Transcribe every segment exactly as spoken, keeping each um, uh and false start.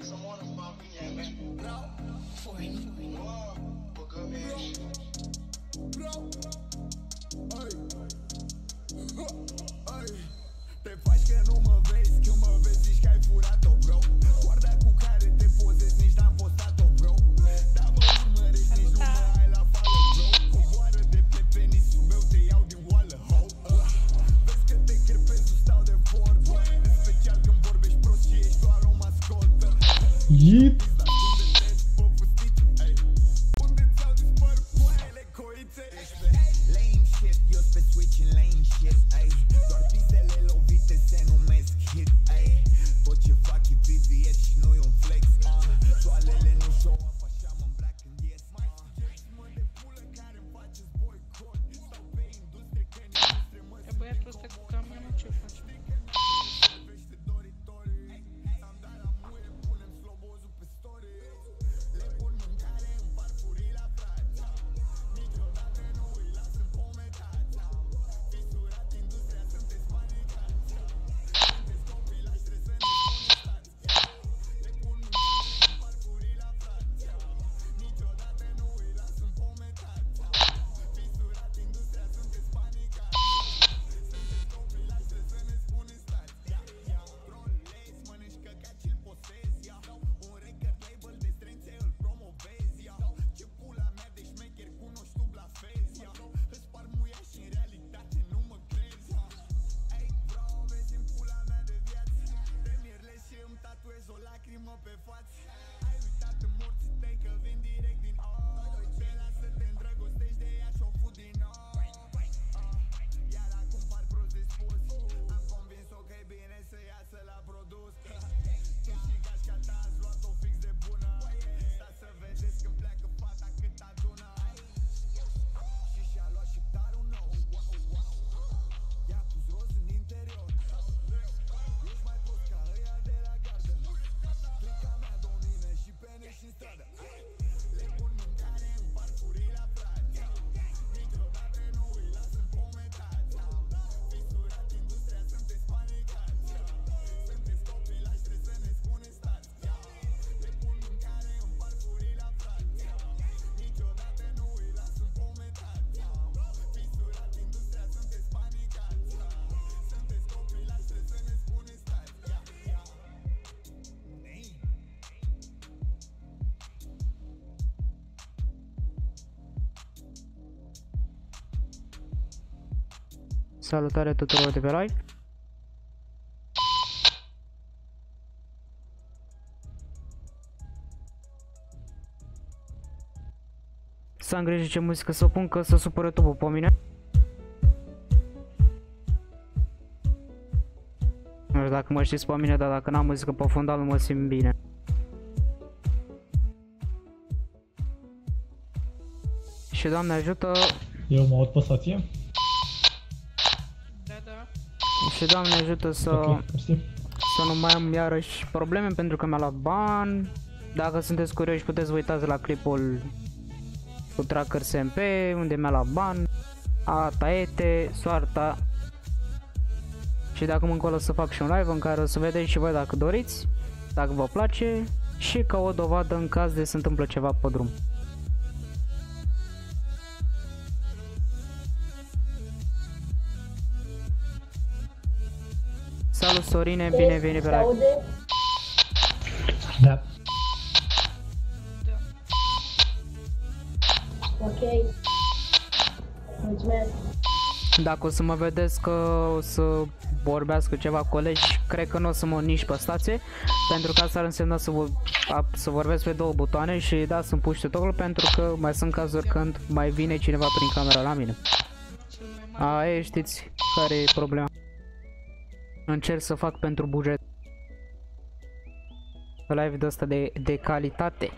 Te faci că nu mă vezi, când mă vezi zici că ai furat-o, bro. Coarda cu care te pozezi, nici n-am postat-o, bro. Dar mă urmărești, nici nu mă ai la follow, bro. Coboară de pe penisul meu, te iau din oală, ho. Vezi că te crepezi, nu stau de vorbă. În special când vorbești prost și ești doar o mascotă. Yip. Unde ți-au dispărut poaiele, coițe? Ești pe lame shit, eu pe switching lane shit, ay. Doar pistele lovite se numesc hit, ay. Tot ce fac e V V S și nu e un flex, uh. Soalele nu show up, așa mă îmbrac când ies, uh. Mă de pulă care-mi faceți boicot. Stau pe industrie, că în industrie mă E băiatul ăsta cu camionul, ce faci? servește doritorii. Am dat la muie, punem slobozul pe story. Le pun mâncare în farfurii la frați. Niciodată nu îi las împometați. Fisurat industria, sunteți panicați. Sunteți copilași, trebuie să ne spuneți stați. Le pun mâncare în farfurii la frați. Niciodată nu îi las împometați. Fisurat industria, sunteți panicați. Sunteți copilași, trebuie să ne spuneți stați. Trolezi, mănânci căcat și-l posezi. Un record label de strânțe îl promovezi. Ce pula mea de șmecheri cunoști tu blafezi. Îți par muia și în realitate nu mă crezi. Ei bro, vezi în pula mea de viață. Premierle și îmi tatuez o lacrimă pe față. Ai uitat în morții tăi că vin direct din oi. Te las să te îndrăgostești de ea și-o fut din noi. Iar acum par prost de spus. Am convins-o că e bine să iasă la produs. Tu și gașca ta ați luat-o fix de bună. Stați să vedeți când pleacă fata cât adună. Și și-a luat șiptarul nou. I-a pus roz în interior. Ești mai prost ca ăia de la gardă. Clica mea domină și pene și-n stradă. Le pun mâncare în farfurii la frați. Niciodată nu îi las împometați. Fisurat industria, sunteți panicați. Sunteți copilași, trebuie să ne spuneți stați. Le pun mâncare în farfurii la frați. Niciodată nu îi las împometați. Fisurat industria, sunteți panicați. Sunteți copilași, trebuie să ne spuneți stați. Salutare tuturor de pe live. Să am grijă ce muzică să pun, că să supără YouTube-ul pe mine. Nu știu dacă mă știți pe mine, dar dacă n-am muzică pe fundal nu mă simt bine. Și Doamne ajută, Eu mă aud pe stație? Da, da. și Doamne ajută să, Ok, mersi. să nu mai am iarăși probleme pentru că mi-a luat ban. Dacă sunteți curioși puteți vă uitați la clipul cu Tracker S M P unde mi-a luat ban. A taete, soarta. Și de acum încolo să fac și un live în care o să vedeți și voi dacă doriți, dacă vă place, și ca o dovadă în caz de se întâmplă ceva pe drum. Salut Sorine, bine ai venit pe live. Da. Da. Ok. Mulțumesc. Dacă o să mă vedeți că o să vorbească ceva colegi, cred că nu o să mă nici pe stație, pentru că asta ar însemna să, vă, să vorbesc pe două butoane și da, să-mi puște toggle, pentru că mai sunt cazuri când mai vine cineva prin camera la mine. Cel mai mare. Aia știți care e problema. Încerc să fac pentru buget live de asta de, de calitate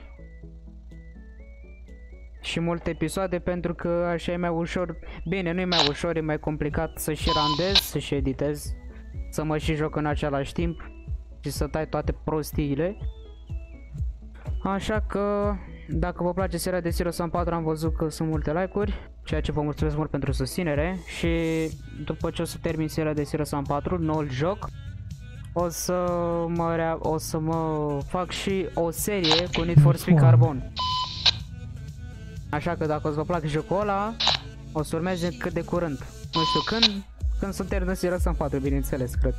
și multe episoade, pentru că așa e mai ușor. Bine, nu e mai ușor, e mai complicat să și randez, să și editez, să mă și joc în același timp și să tai toate prostiile. Așa că dacă vă place seria de Zero Sum patru, am văzut că sunt multe like-uri, ceea ce vă mulțumesc mult pentru susținere. Și după ce o să termin seria de Zero Sum patru, noul joc, O să mă, rea o să mă fac și o serie cu Need for Speed Carbon. Așa că dacă o să vă plac jocul ăla, o să urmeze cât de curând. Nu știu când, când să termină să răsăm patru, bineînțeles, cred.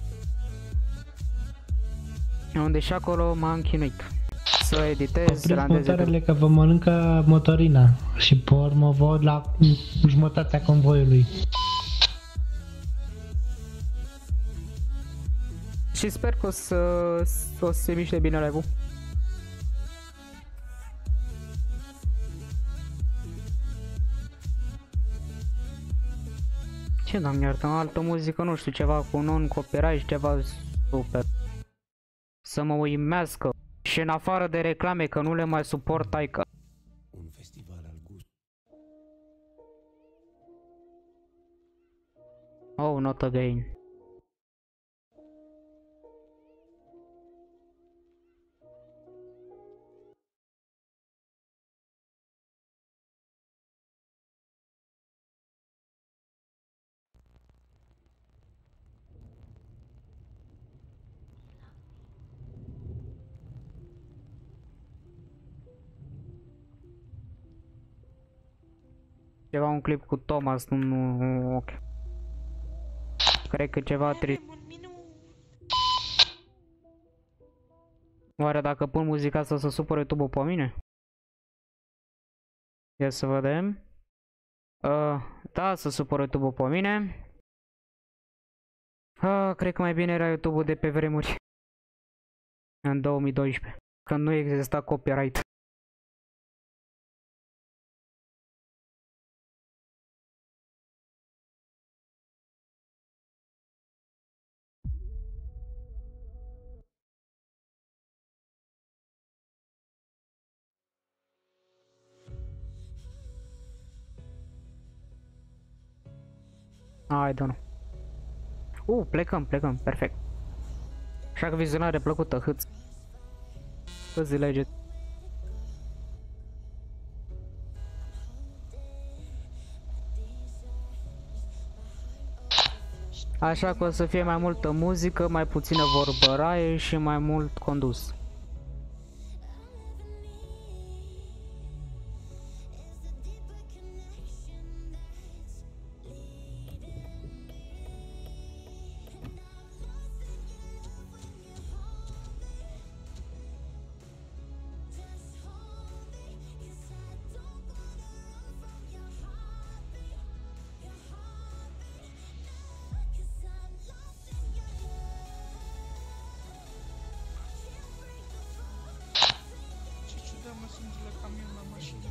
Unde și acolo m-am chinuit să editez, să Opriți randeze. motoarele că vă mănâncă motorina și pe urmă vă la jumătatea convoiului. Și sper că o să, o să se miște bine live-ul. Ce, doamne iartă, altă muzică, nu știu, ceva cu non-copyright, ceva super. Să mă uimească. Și în afară de reclame, că nu le mai suport, taică. Un festival al gust. Oh, not again. Ceva un clip cu Thomas, nu, nu, ok. Cred că ceva trist. Un minut. Oare dacă pun muzica asta să supăr YouTube-ul pe mine? Ia să vedem. Uh, da, să supăr YouTube-ul pe mine. Uh, cred că mai bine era YouTube-ul de pe vremuri. În două mii doisprezece. Când nu exista copyright. I don't know. Uh, plecăm, plecăm, perfect. Așa că vizionare plăcută, hâț. Hâț legit. Așa că o să fie mai multă muzică, mai puțină vorbăraie și mai mult condus. Ce ciudat mă sunt la camion la mașină.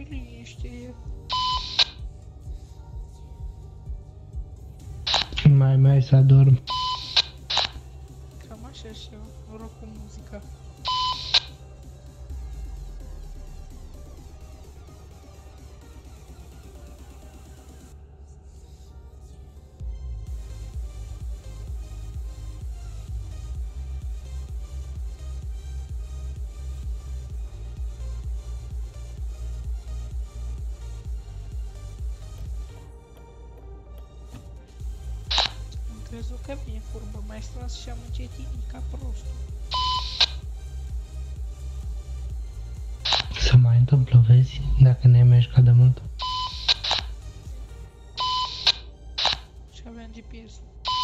ce liniște e. Mai mai să adorm. Cam așa și eu, noroc cu muzica. Am crezut că vine curbă, mai strâns și am încetinit ca prostul. Se mai întâmplă, vezi, dacă ne mergi ca de mult. Și aveam G P S-ul.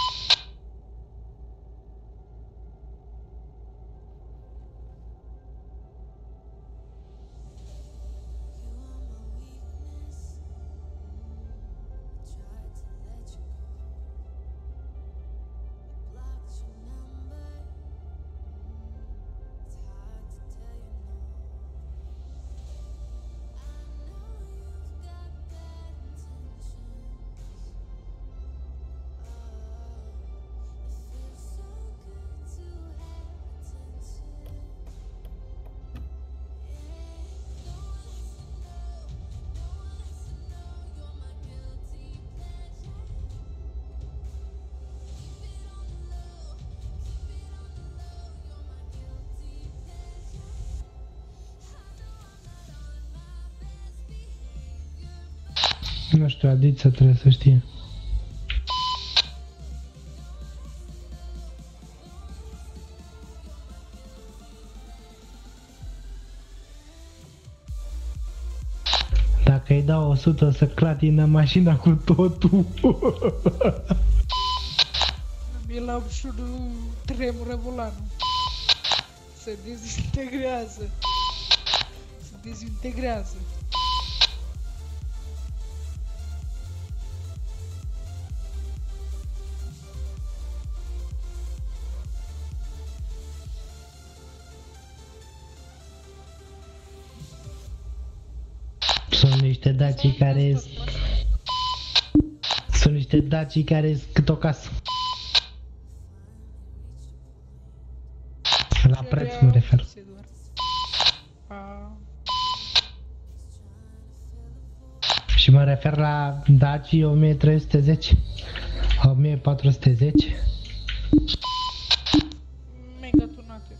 Nu știu, Adiță trebuie să știe. Dacă îi dau o sută o să clatină mașina cu totul. Mi la ușurul tremură volanul. Se dezintegrează. Se dezintegrează. Sunt niște dacii care Sunt niște dacii care cât o casă. La preț mă refer. Și mă refer la Daci o mie trei sute zece, o mie patru sute zece. Mega tunate.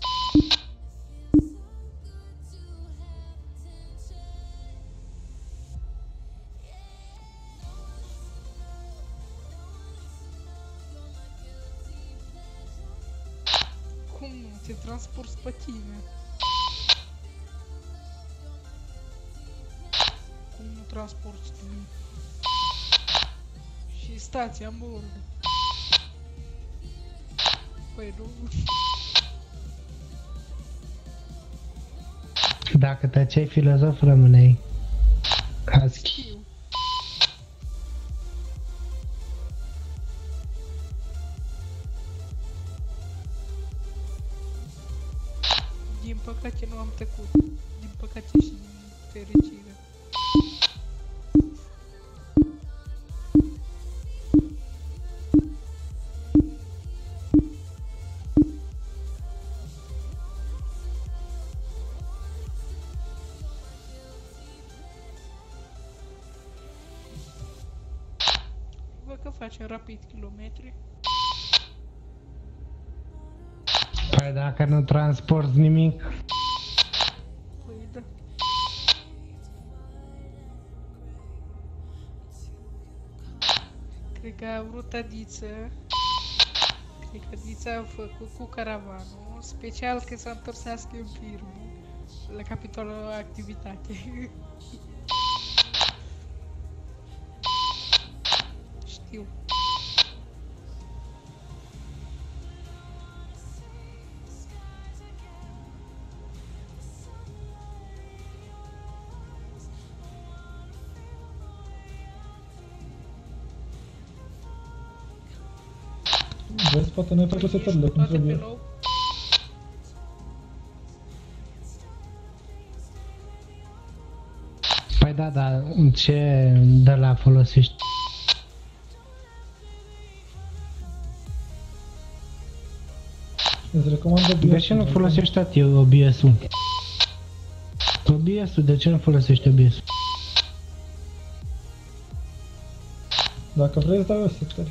Cum nu? Te transporti pe tine. Cum nu transporti tine? Și stația în bord. Păi nu. Dacă tăceai filozof rămâneai. Husky. Știu. Din păcate nu am tăcut. Din păcate și din fericire. Văd că facem rapid kilometri. Păi dacă nu transporti nimic. Păi da. Cred că a vrut Adiță. Cred că Adiță a făcut cu caravanul, special că s-a întorsească în firmă. La capitolul activitate. Știu. Vezi, poate ne face setările cum Toate pe trebuie. low. Păi Păi da, dar ce de la folosești? Îți recomand O B S. De ce nu folosești tati O B S-ul? O B S-ul, de ce nu folosești O B S-ul? Dacă vrei îți dau eu setări.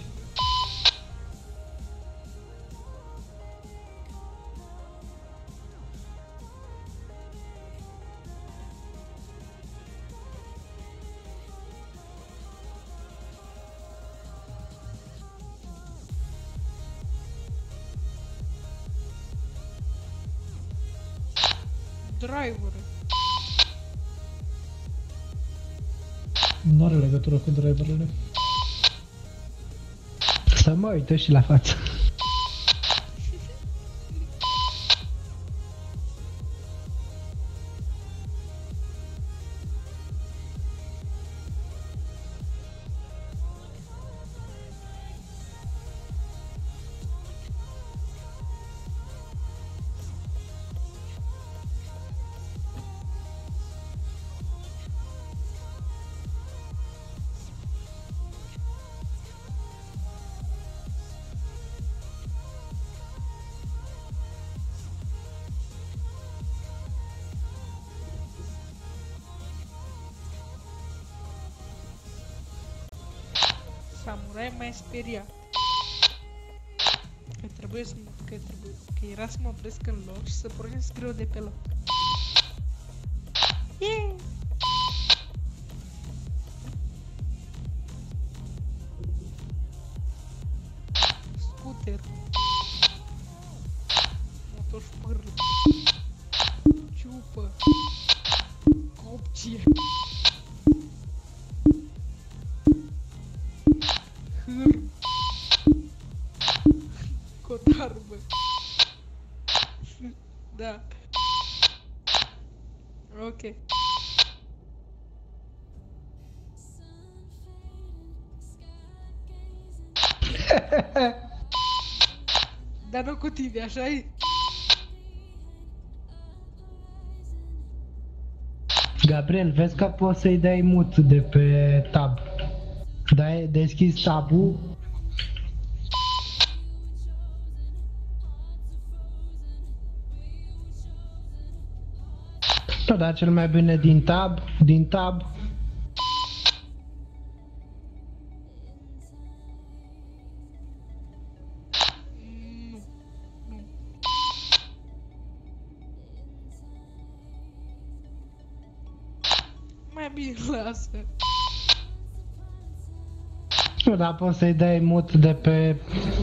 Driver. Nu are legătură cu driverele. Să mă uită și la față. Samurai mai speriat. Că trebuie să că trebuie că era să mă opresc în loc și să pornesc greu de pe loc. Yeah! Scooter. Motor spârl. Ciupă. Copcie. Hârm. Cotarbă. Da. Ok. Dar nu cu tine, așa-i? Gabriel, vezi că poți să-i dai mut de pe tab. Dai, deschizi tabul. Nu, dar cel mai bine din tab, din tab. Nu. Nu. Mai bine lasă. Nu, dar poți să-i dai mut de pe...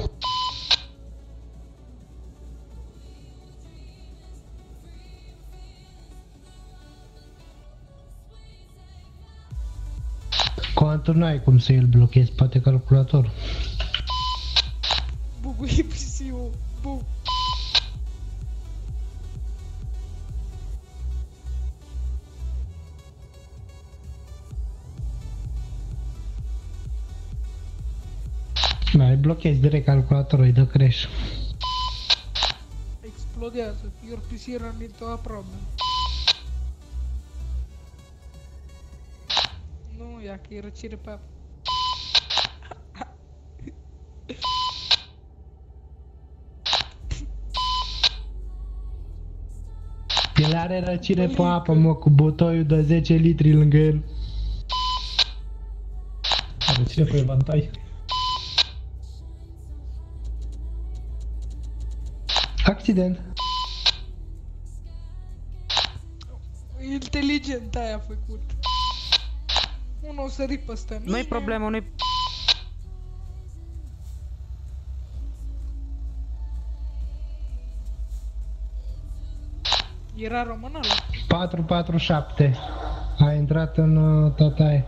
Contul n-ai cum să îl blochezi, poate calculator. Bugui P C-ul. Bu. Mai blochezi direct calculatorul, îi dă crash. Explodează. Your P C run into a problem. Nu, ia că e răcire pe apă. El are răcire pe apă, mă, cu butoiul de zece litri lângă el. Are cine pe evantai? Accident. Inteligent aia a făcut. Unul o sări peste mine. Nu-i problemă, nu-i... Era român ăla. patru patru șapte. A intrat în uh, tataie.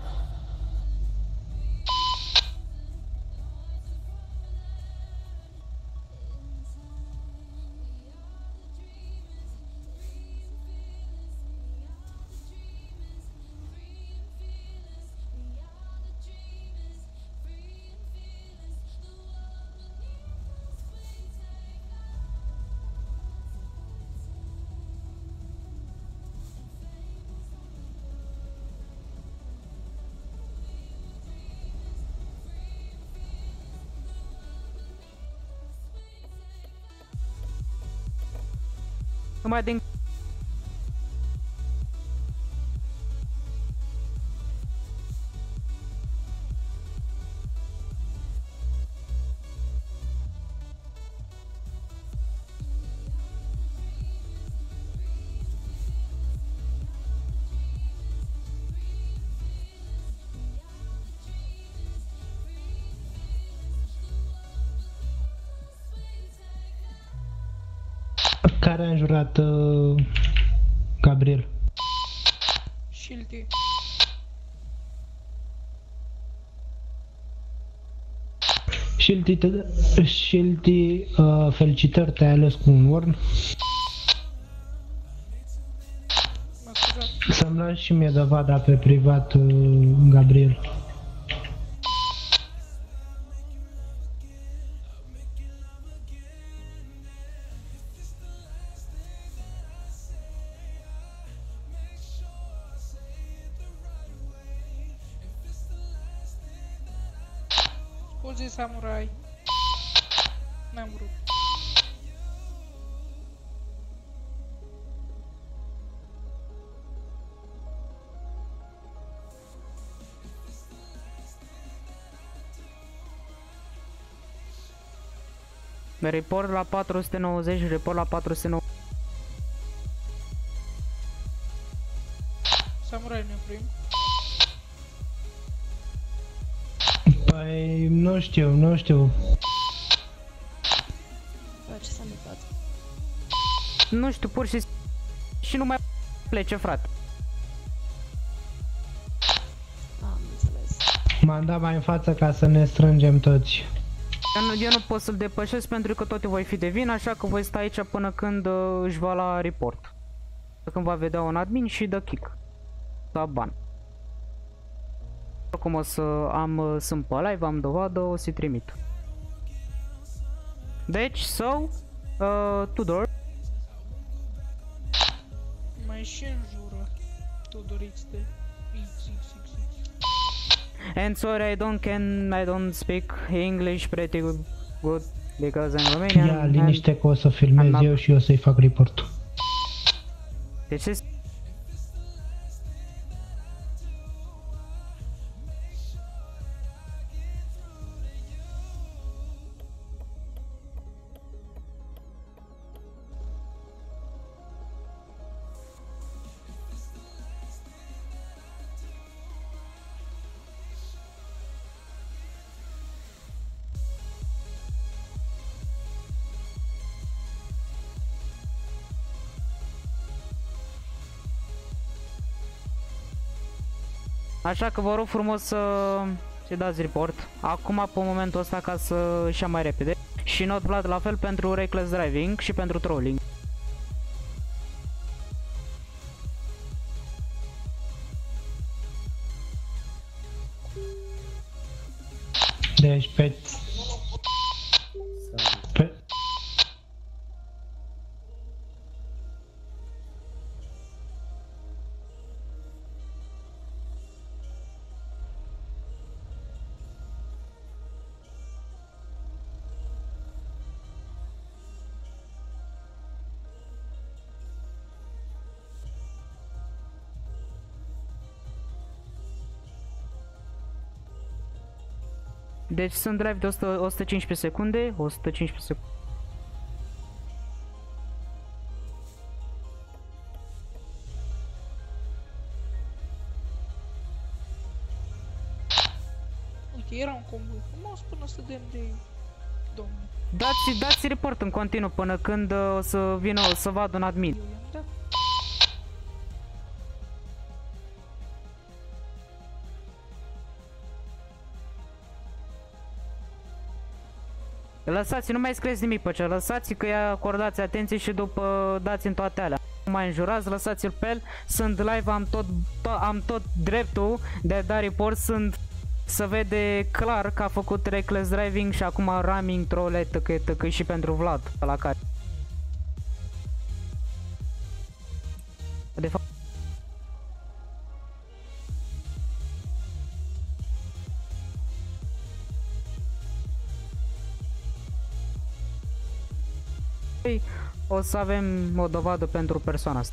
Numai din... Care a înjurat uh, Gabriel? Shilty. Shilty, te- Shilty uh, felicitări, te-ai ales cu un Warn. Mă scuzați. Să-mi lași și mie dovada pe privat, uh, Gabriel. Scuze, samurai. N-am vrut. Report la patru sute nouăzeci, report la patru sute nouăzeci. Samurai ne oprim. Păi, nu știu, nu știu. Bă, ce s-a întâmplat? Nu știu, pur și și nu mai plece, frate. Am înțeles. M-am dat mai în față ca să ne strângem toți. Eu nu, eu nu pot să-l depășesc pentru că tot eu voi fi de vină, așa că voi sta aici până când uh, își va la report. Când va vedea un admin și dă kick. Da ban. Acum o să am, uh, sunt pe live, am dovadă, o să-i trimit. Deci, so, uh, Tudor. Mai și înjură. Tudor X D. X, X, X, X. And sorry, I don't can, I don't speak English pretty good because I'm Romanian. Ia liniște că o să filmez I'm eu și o să-i fac reportul. Deci este... Așa că vă rog frumos să să dați report. Acum, pe momentul ăsta, ca să ieșa mai repede. Și not Vlad la fel pentru reckless driving și pentru trolling. Deci pe... pe... Deci sunt drive de o sută, o sută cincisprezece secunde, o sută cincisprezece secunde. Uite, era un convoi frumos până să dăm de domnul. Dați, dați report în continuu până când uh, o să vină, o să vadă un admin. Eu i-am dat. Lăsați, nu mai scrieți nimic pe ce, lăsați că i acordați atenție și după dați în toate alea. Nu mai înjurați, lăsați-l pe el, sunt live, am tot, to am tot dreptul de a da report, sunt, să vede clar că a făcut reckless driving și acum ramming, troll, tăcă, tăcă și pentru Vlad, la care. De fapt. o să avem o dovadă pentru persoana asta.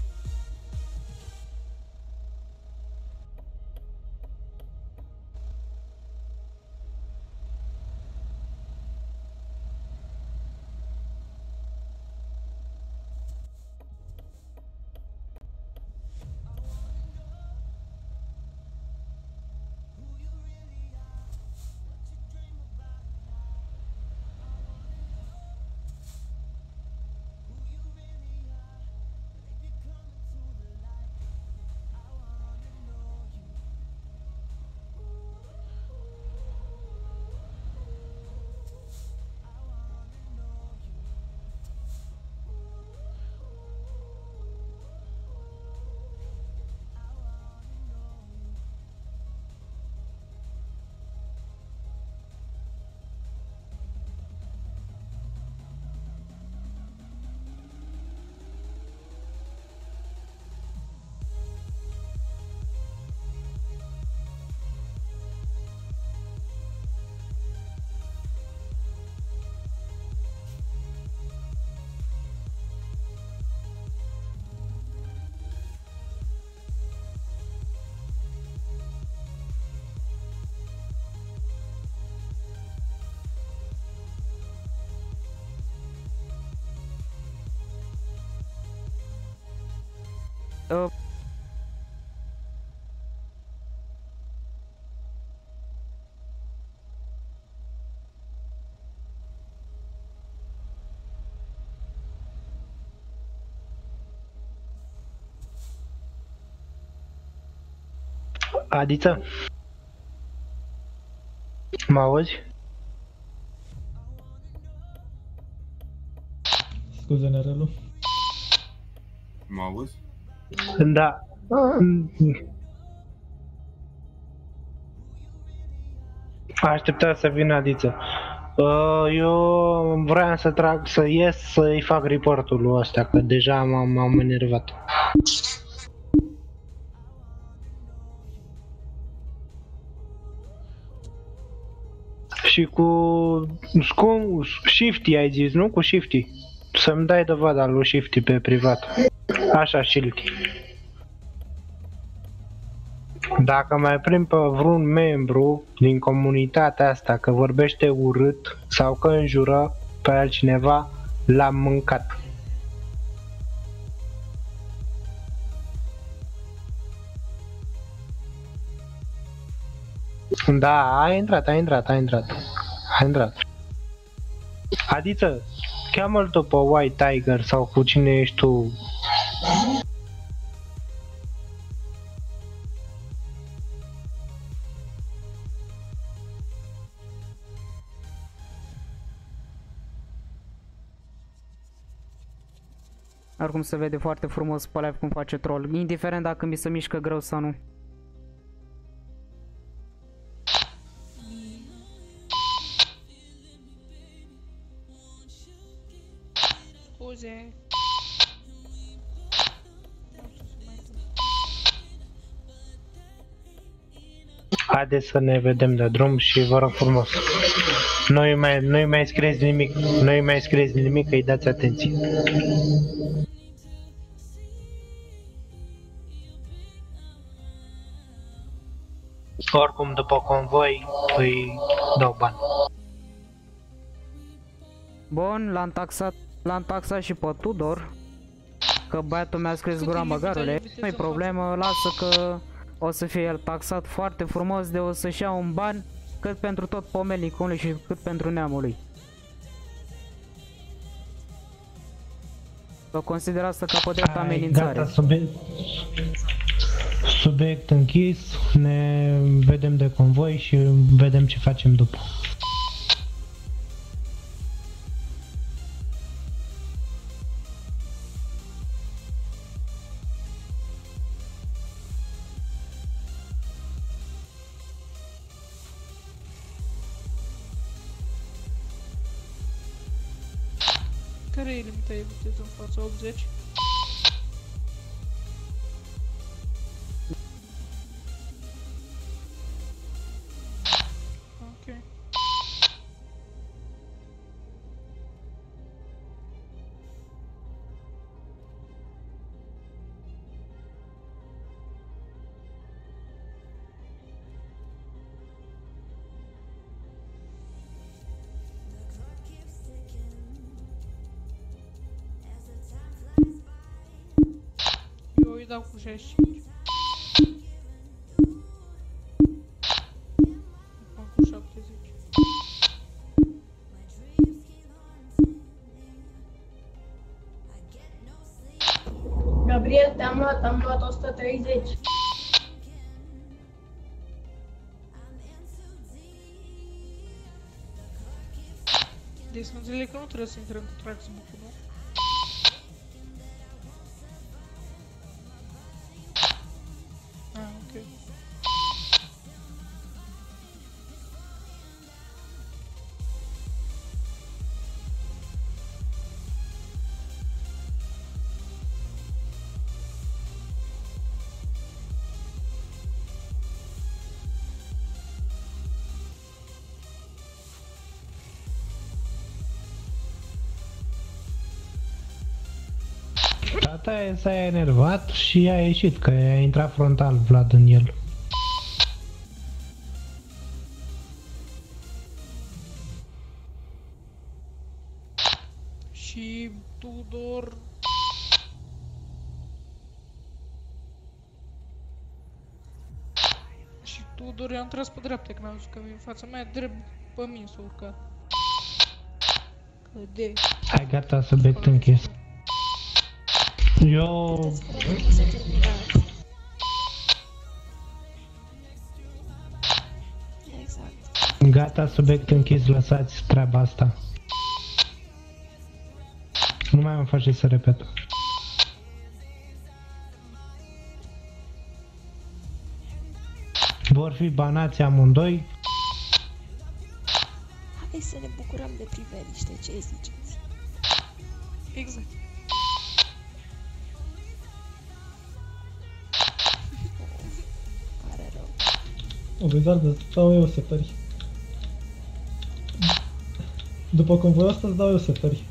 Uh, Adiță? Mă auzi? Scuze, Nerelu. Mă auzi? Da. Aștepta să vină Adiță. Uh, Eu vreau să trag, să ies, să-i fac reportul lui ăsta, că deja m-am m-am enervat. Și cu scum, Shifty ai zis, nu? Cu Shifty. Să-mi dai dovada lui Shifty pe privat. Așa, Shifty. Dacă mai prind pe vreun membru din comunitatea asta că vorbește urât sau că înjură pe altcineva, l-am mâncat. Da, a intrat, a intrat, a intrat. A intrat. Adiță, cheamă-l tu pe White Tiger sau cu cine ești tu. Oricum se vede foarte frumos pe live cum face troll, indiferent dacă mi se mișcă greu sau nu. Scuze. Haideți să ne vedem de drum și vă rog frumos. Nu-i mai, nu-i mai scrieți nimic, nu-i mai scrieți nimic, că-i dați atenție. Oricum, după convoi, îi dau bani. Bun, l-am taxat, l-am taxat și pe Tudor. Că băiatul mi-a scris gura băgarule. Nu-i problemă, lasă că o să fie el taxat foarte frumos de o să-și ia un ban cât pentru tot pomelnicul și cât pentru neamul lui. Vă consider asta ca pe drept amenințare. Gata, subiect, subiect închis, ne vedem de convoi și vedem ce facem după. Care e limita de viteză în fața? optzeci? Ok. dau cu șaizeci și cinci. Acum cu șaptezeci. Gabriel, te-am luat, am luat o sută treizeci. Deci nu înțeleg că nu trebuie să intrăm cu Traxbook-ul, nu? Ah, ok. Tata s-a enervat și a ieșit, că a intrat frontal Vlad în el. Și Tudor... Și Tudor i-am tras pe dreapta, când am zis că e în fața mea, drept pe mine s-a urcat. Căde. Hai, gata, subiect închis. Eu... Puteți frate să terminați. Exact. Gata, subiect închis, lăsați treaba asta. Nu mai îmi face să repet. Vor fi banați amândoi. Hai să ne bucurăm de priveliște, ce ziceți? Exact. Pare rău. O voi doar îți dau eu setări. După cum voi asta îți dau eu setări.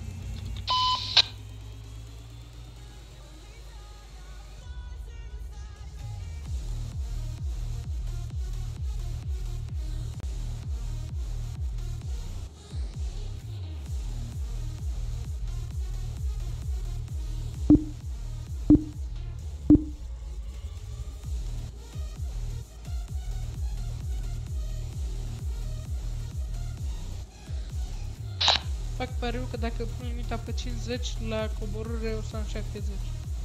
Fac pariu că dacă pun limita pe cincizeci, la coborâre o să am șaptezeci.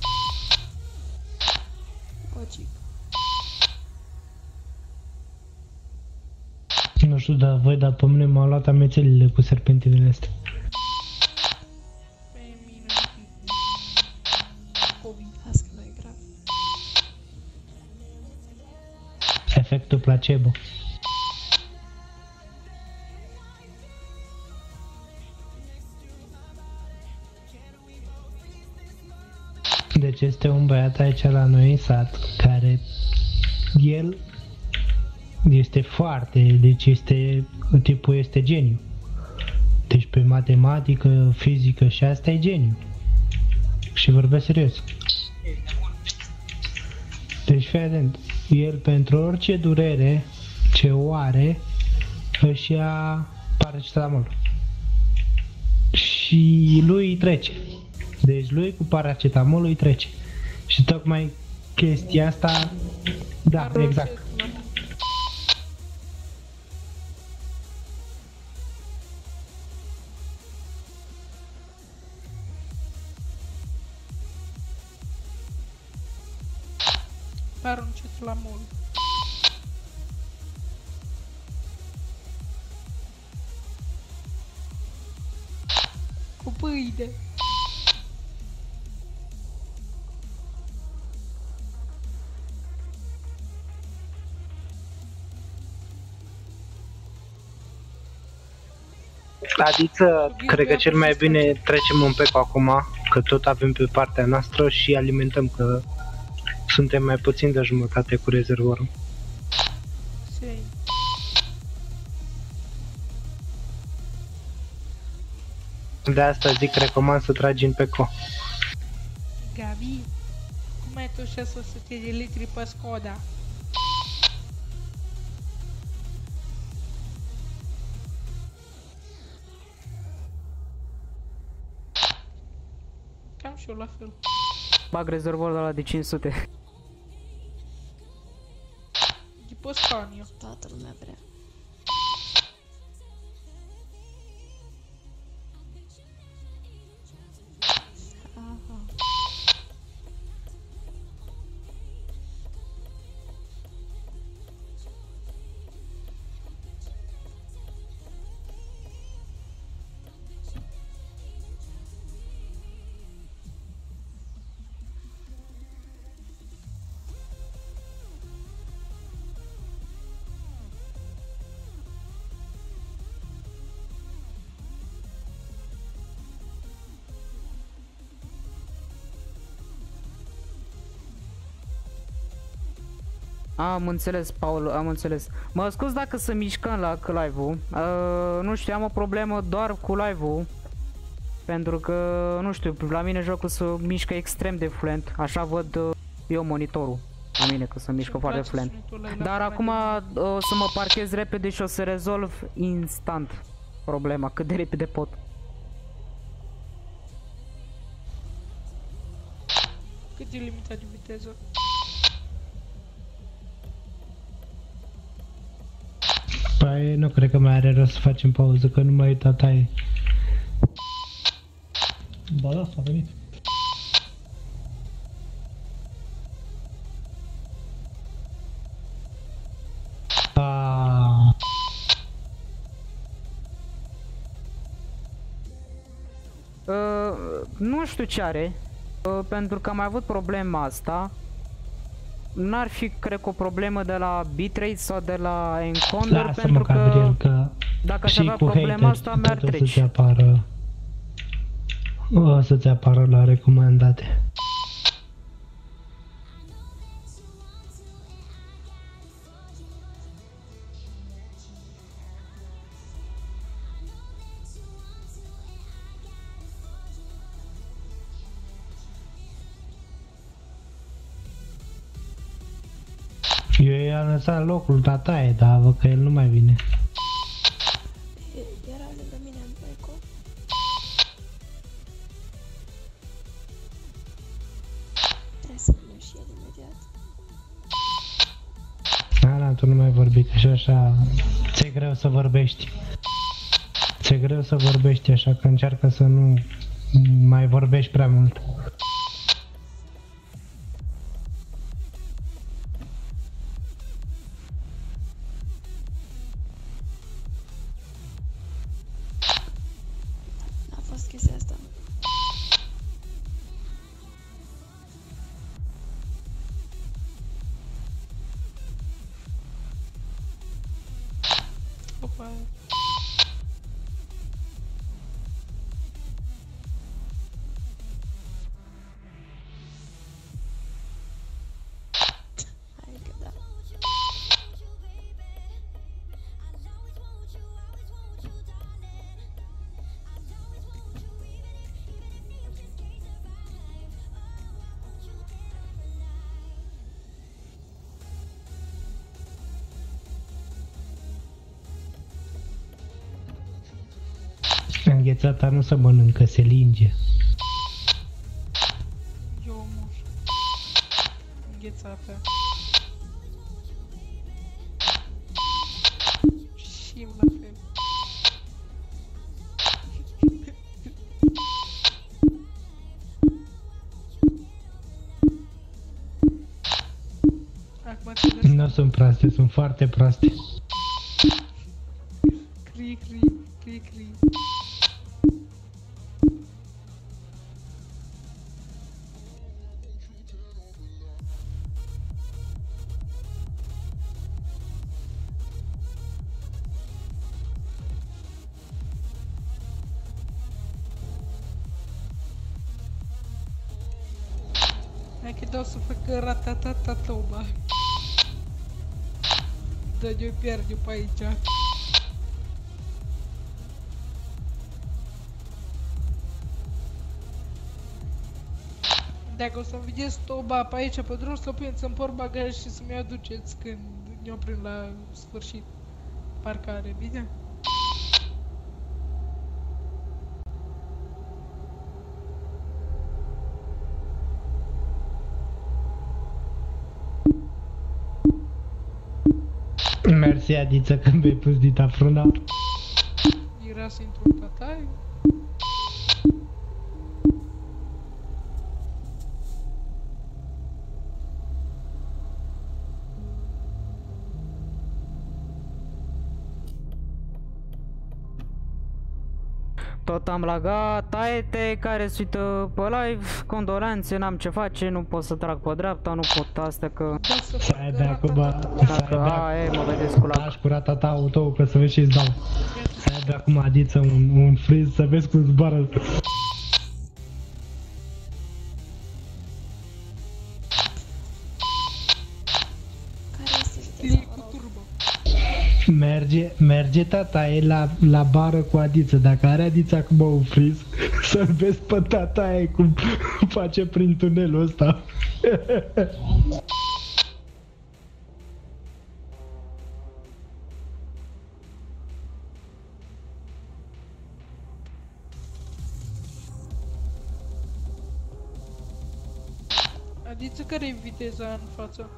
Logic. Nu știu, dar voi, dar pe mine m-au luat amețelile cu serpentinele astea. Pe mine COVID. Las că nu e grav. Efectul placebo. Deci este un băiat aici la noi în sat, care el este foarte, deci este, tipul este geniu. Deci pe matematică, fizică și asta e geniu. Și vorbesc serios. Deci fii atent, el pentru orice durere ce o are, își ia paracetamol. Și lui îi trece. Deci lui cu paracetamolul îi trece. Și tocmai chestia asta, da, exact. Paracetamol la mol. Cu pâine. Adiță, cred că cel mai bine trecem un pic acum, că tot avem pe partea noastră și alimentăm, că suntem mai puțin de jumătate cu rezervorul. Sei. De asta zic, recomand să tragi în peco. Gabi, cum ai tu șase sute de litri pe Skoda? Cam și eu la fel. bag rezervorul ăla de cinci sute. Tipo Spania. Toată lumea vrea. Aha. Am înțeles, Paul, am înțeles. Mă scuz dacă să mișcăm la live-ul. Uh, nu știu, am o problemă doar cu live-ul. Pentru că, nu știu, la mine jocul se mișcă extrem de fluent. Așa văd uh, eu monitorul. La mine că se mișcă foarte fluent. Dar acum uh, o să mă parchez repede și o să rezolv instant problema, cât de repede pot. Cât e limita de viteză? Păi nu cred că mai are rost să facem pauză, că nu mai uita taie. Ba da, s-a venit. Aaaa. Uh, nu știu ce are, uh, pentru că am mai avut problema asta. N-ar fi, cred că, o problemă de la bitrate sau de la encoder, Lasă-mă, pentru că, Gabriel, că dacă aș și avea cu problema haters asta mi-ar tot o să-ți trece. apară, o să-ți apară la recomandate. Eu i-am lăsat locul tataie, dar văd că el nu mai vine. E- Era lângă mine în Peco. Trebuie să vină și el imediat. Ana, tu nu mai vorbi, că și așa ți-e greu să vorbești. Ți-e greu să vorbești, așa că încearcă să nu mai vorbești prea mult. N-a fost chestia asta. Opa. Hai că da. Înghețata nu se mănâncă, se linge. Eu mor. Înghețată. Și eu la fel. Acum trebuie să Nu sunt proaste, sunt foarte proaste. cri, cri, cri, cri. Hai că dau să facă ratatatatoba. Dă-ne-o pierde pe aici. Dacă o să-mi vedeți toba pe aici pe drum, să puneți să-mi por bagaj și să-mi aduceți când ne oprim la sfârșit parcare, bine? Mersi, Adiță, că mi-ai pus dita fruna. Era să intru în tatai. Tot am lagat, taete care se uită pe live, condolențe, n-am ce face, nu pot să trag pe dreapta, nu pot astea că... Da să Stai facă de acum, bă. Dacă, a, e, mă vedeți cu la... Lași cu ratata-ul tău, că să vezi ce-ți dau. Stai de acum, Adiță, un, un freeze, să vezi cum zboară. Care este viteza, Click mă cu rog? turbo. Merge, merge tata, e la, la bară cu Adiță. Dacă are Adiță acum un freeze, să-l vezi pe tata e cum face prin tunelul ăsta. Adiță, care e viteza în față?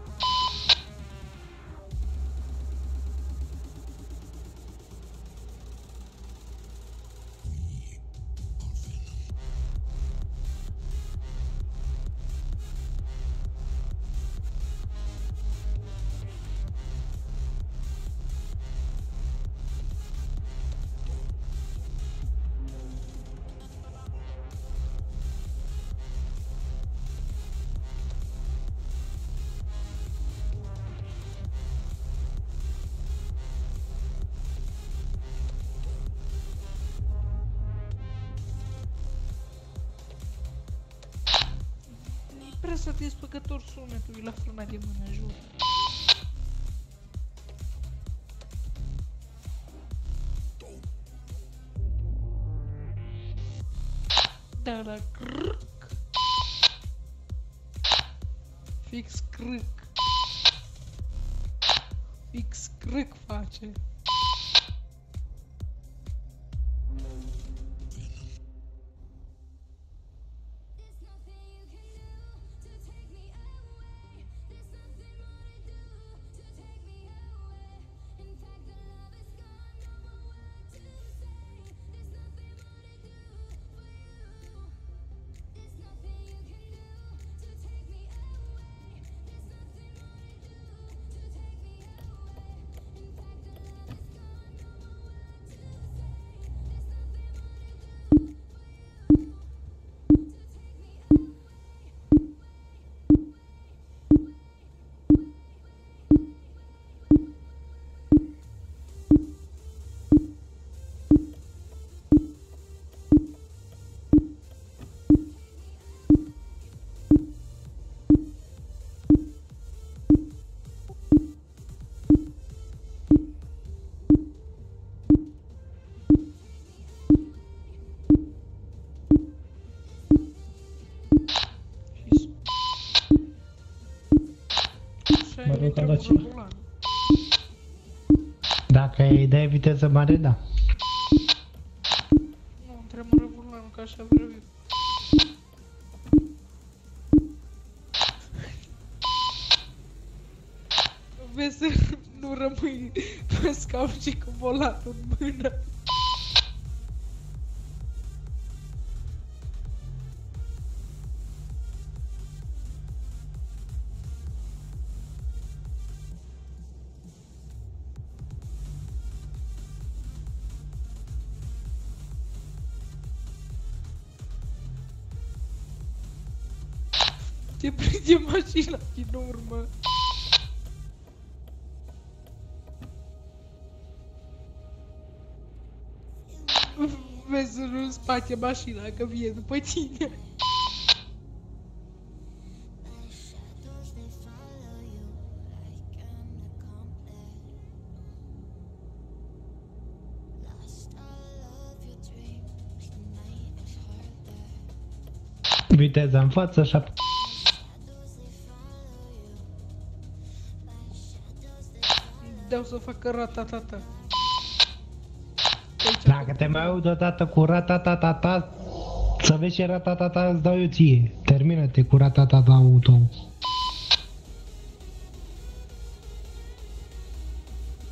E prea satisfăcător sunetul, e la frâna de mână, jur. Da, la crâc. Fix crâc. Fix crâc face. Mă rog, Intrăm la în ce? Romulan. Dacă îi dai viteză mare, da. Nu, intrăm în Romulan, că așa vreau eu. Vezi să nu rămâi pe scaun și cu volatul în mână. Te prinde mașina din urmă. Vezi în spate mașina că vine după tine. Viteza în față, șapte. Dau să facă ratatata. Dacă te mai aud odată cu ratatatata, să vezi ce ratatata îți dau eu ție. Termină-te cu ratatata-ul tău.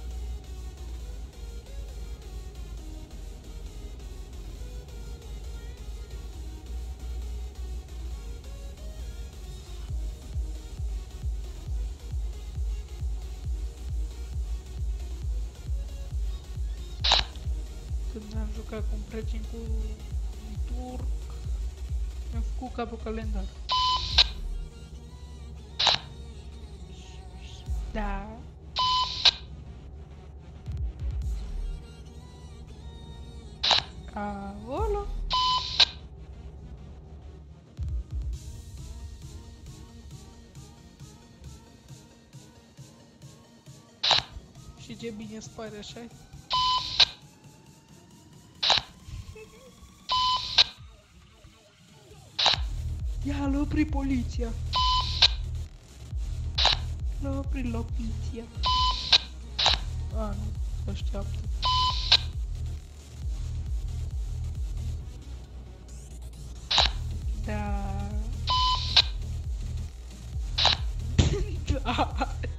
când am jucat cu un prieten cu un turc, mi-am făcut capul calendar. Da. Aolo. Și ce bine îți pare așa-i? Ia, l-a oprit poliția! L-a oprit la poliția! A, nu, se așteaptă. Da. Da.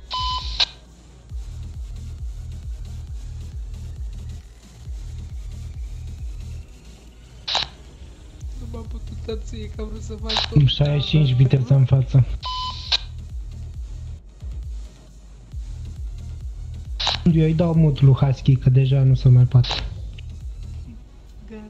Nu m-am putut tăție că am vrut să faci tot. șaizeci și cinci viteză în față. Eu îi dau mut lui Husky că deja nu se mai poate. Gata.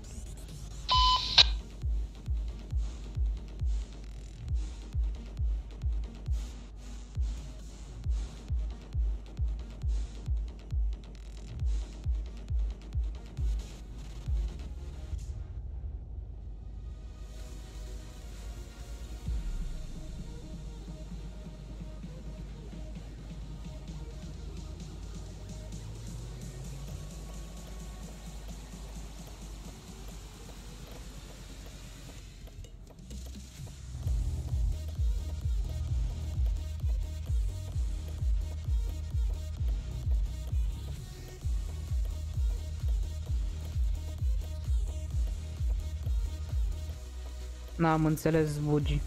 N-am înțeles, Bugi.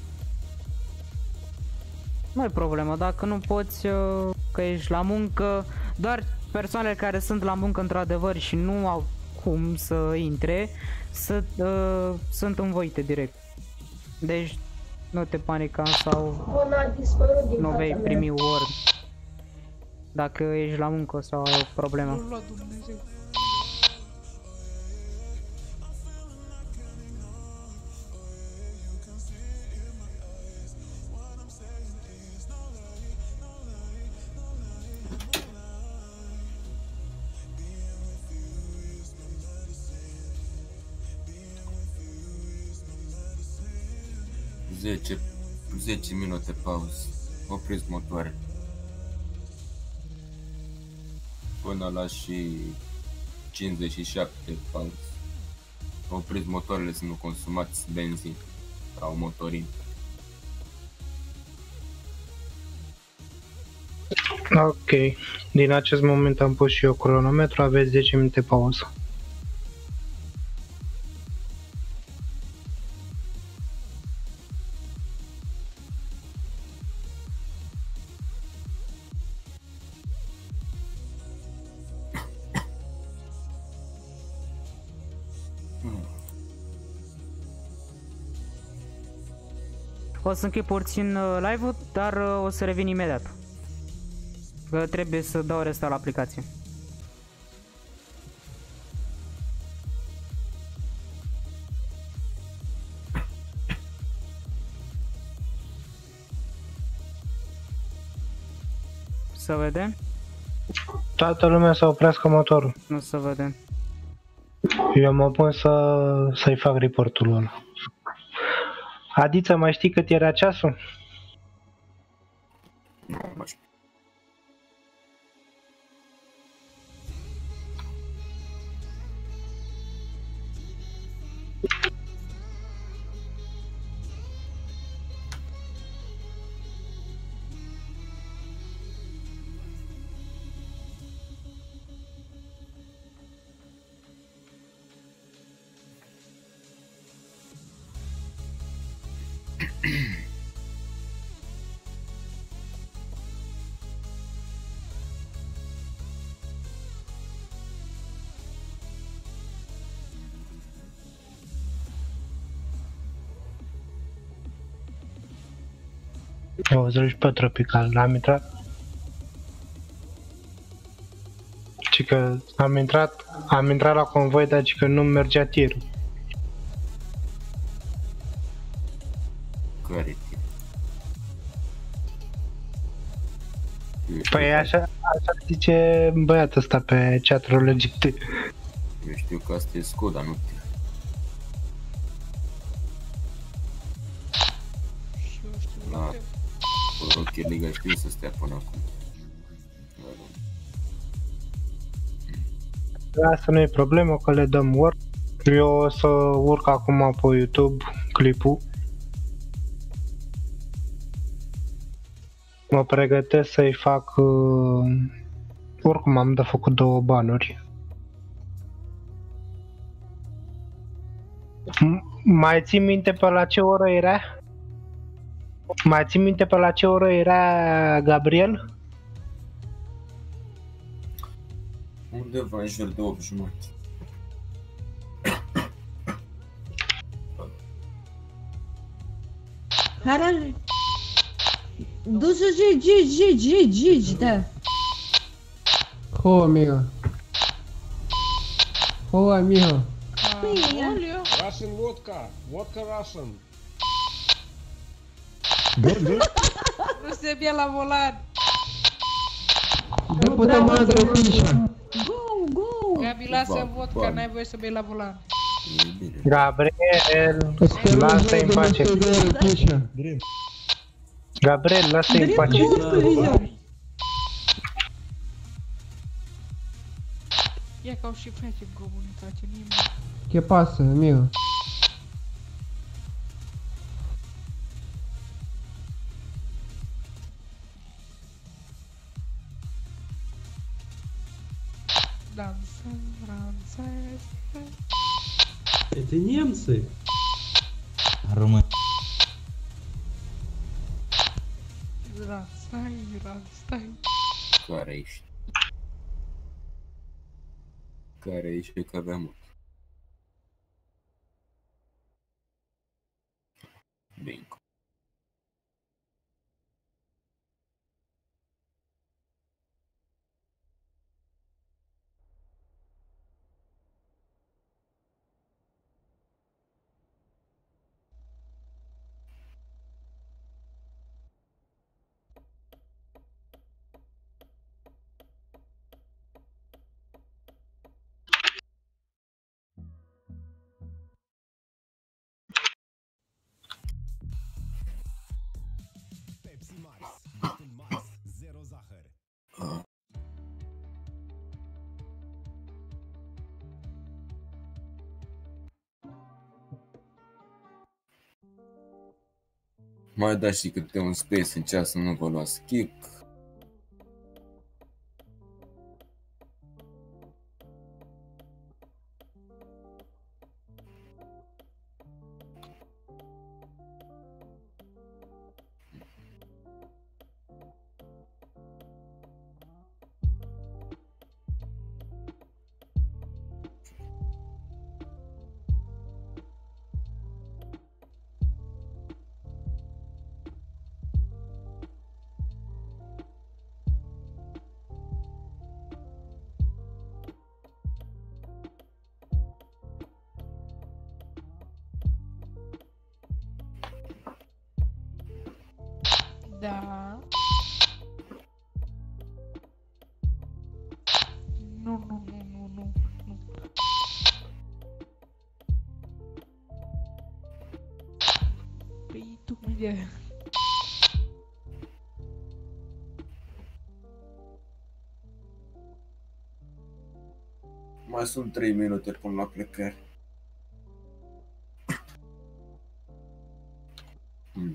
Nu e problemă, dacă nu poți, că ești la muncă, doar persoanele care sunt la muncă într-adevăr și nu au cum să intre, să, uh, sunt învoite direct. Deci nu te panica sau Bun, a dispărut din nu vei fața primi mea. word dacă ești la muncă sau ai o problemă. Nu lua Dumnezeu. zece, zece minute pauză. Opriți motoare. Până la și cincizeci și șapte pauză. Opriți motoarele să nu consumați benzină sau motorină. Ok, din acest moment am pus și eu cronometru, aveți zece minute pauză. O să închei puțin uh, live-ul, dar uh, o să revin imediat. Că trebuie să dau resta la aplicație. Să vedem? Toată lumea să oprească motorul. Nu să vedem. Eu mă pun să, să-i fac reportul ăla. Adiță, mai știi cât era ceasul? Nu mai știu. douăzeci pe tropical, l-am intrat. ci că am intrat, am intrat la convoi, dar ci că nu mergea tirul. Care tir? Păi așa, așa zice băiatul ăsta pe chat-ul L G B T. Eu știu că asta e Skoda, nu tir. Și eu știu, La nu Rocket League știu să stea până acum. Asta nu e problemă, că le dăm work. Eu o să urc acum pe YouTube clipul. Mă pregătesc să-i fac... Uh, oricum am de făcut două banuri. M- mai ții minte pe la ce oră era? Mai ții minte pe la ce oră era Gabriel? Undeva în jur de opt jumătate. Caralho. Dos Gigi, Gigi, Gigi, Gigi, da. Ô, amigo. Ô, amigo. Olha, Russian vodka. Vodka Russian. nu se bea la volan. Da puta madre, ficha. Gol, gol. Gabi, lasă Bun, vodka, bun. n-ai voie să bei la volan. E bine. Gabriel, lasă-i în pace. Ficha. Gabriel, lasă-i în Дрим pace. водку везёт. Ia ca și frate în comunitate, nimeni. Que passa, amigo? Dansa, dansa, Это немцы. Român. dansa, dansa. Care ești? Care ești că aveam mult. Bingo. Pepsi Max. Gustul Max. Zero zahăr. Mai dați și câte un space în ceas să nu vă luați kick. Da. Nu, nu, nu, nu, nu, nu. Păi, tocmai de aia. Mai sunt trei minute până la plecare. Hmm.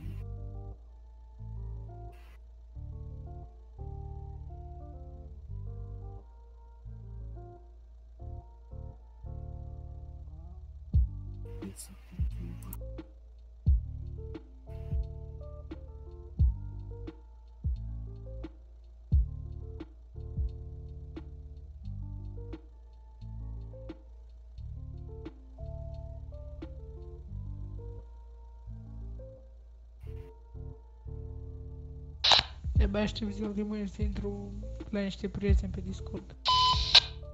De-abia aștept ziua de mâine să intru la niște prieteni pe Discord.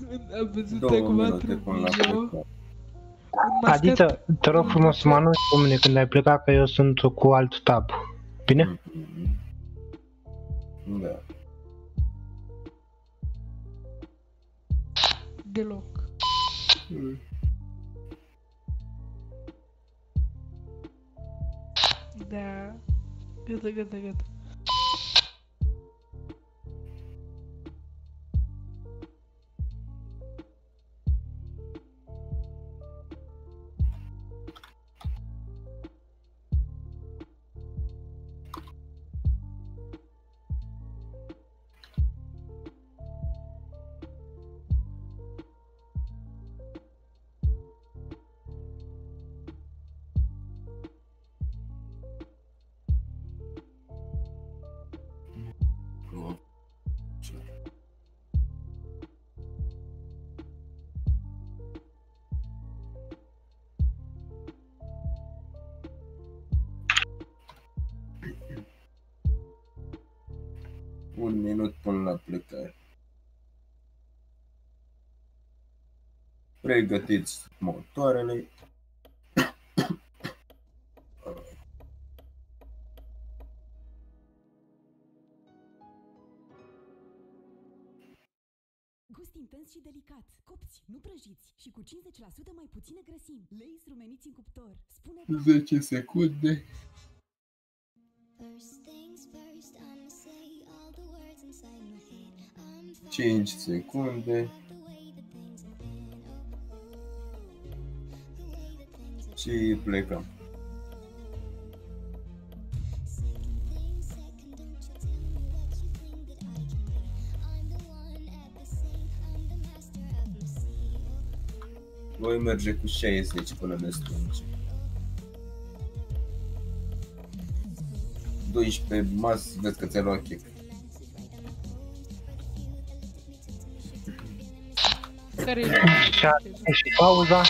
Am văzut Două acum minute într-un până la video. plecare. Un mascat... Adiță, te rog frumos să mă anunți cu mine când ai plecat, că eu sunt cu alt tab. Bine? Da. Deloc. Da. Gata, gata, gata. Un minut până la plecare. Pregătiți motoarele. Gust intens și delicat. Copți, nu prăjiți și cu cincizeci la sută mai puține grăsimi. Lay's rumeniți în cuptor. Spune zece secunde. cinci secunde. Și plecăm. Voi merge cu șaizeci până ne strânge. doisprezece mas, vezi că ți-a luat chec. Care e? Și pauza.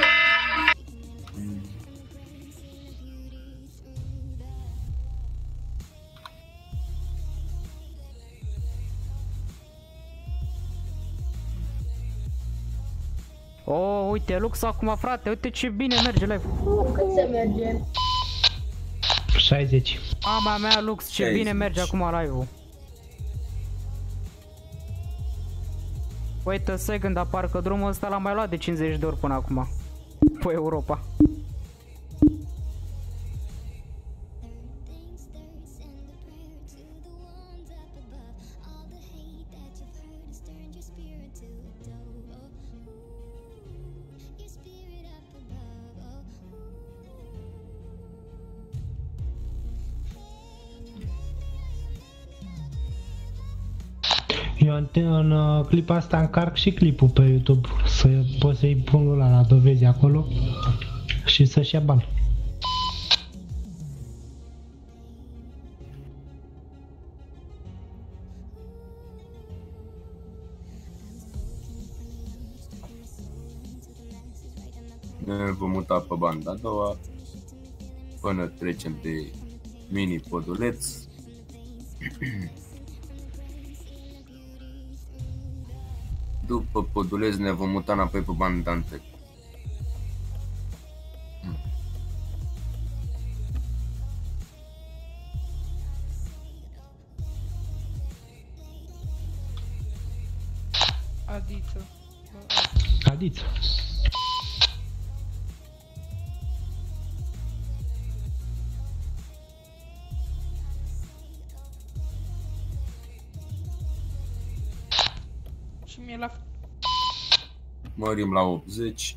Oh, uite, Lux acum, frate, uite ce bine merge live. Cât se merge? șaizeci. Mama mea, Lux, ce șaizeci. bine merge acum live-ul. Wait a second, dar parcă drumul ăsta l-am mai luat de cincizeci de ori până acum. Pe Europa. Eu în, în uh, clipa asta încarc și clipul pe YouTube, să pot să-i pun ăla la dovezi acolo și să-și ia bani. Ne vom muta pe banda a doua până trecem de mini poduleț. După poduleț ne vom muta înapoi pe banda întâi. Adiță. Adiță. Și mie la... Mărim la optzeci.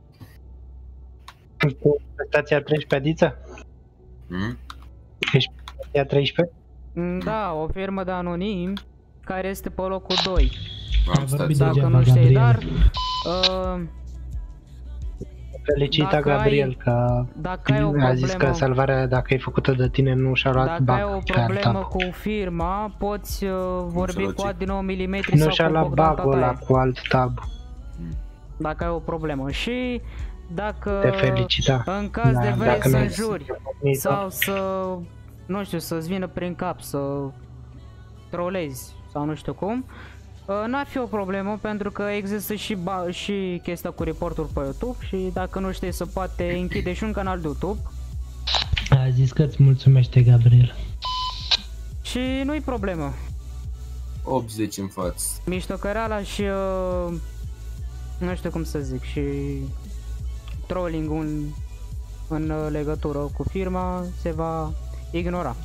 Cu stația treisprezece, Adiță? Hmm? Ești pe stația treisprezece? Da, o firmă de anonim care este pe locul doi. Ai vorbit Dacă degeaba, nu știi, Gabriel. dar... Uh, Felicita dacă Gabriel ai- că dacă ai o a zis că problemă- salvarea, dacă e făcută de tine, nu și-a luat Dacă bug ai o pe alt problemă tab. cu firma, poți uh, vorbi luat cu ce? Adi nouă milimetri Nu sau și-a cu luat Bogdan bug-ul ăla Tataie. cu alt tab. Dacă ai o problemă și dacă Te felicita. în caz Da, de vrei dacă să nu- înjuri sau să, nu știu, să-ți vină prin cap, să trolezi sau nu știu cum, Uh, n-ar fi o problemă pentru că există și, ba și chestia cu reportul pe YouTube și dacă nu știi să poate închide și un canal de YouTube. A zis că îți mulțumește, Gabriel. Și nu-i problemă. optzeci în față. Miștocăreala și uh, nu știu cum să zic, și trolling în, în legătură cu firma se va ignora.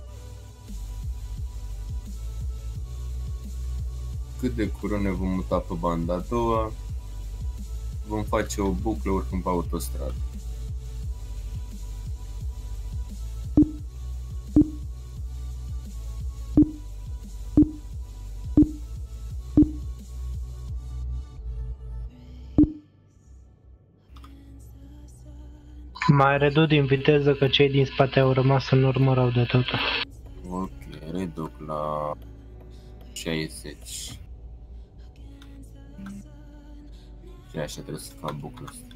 Cât de curând ne vom muta pe banda a doua, vom face o buclă oricând pe autostradă. Mai reduc din viteză că cei din spate au rămas în urmă rău de tot. Ok, reduc la șaizeci. Și așa trebuie să fac buclă asta.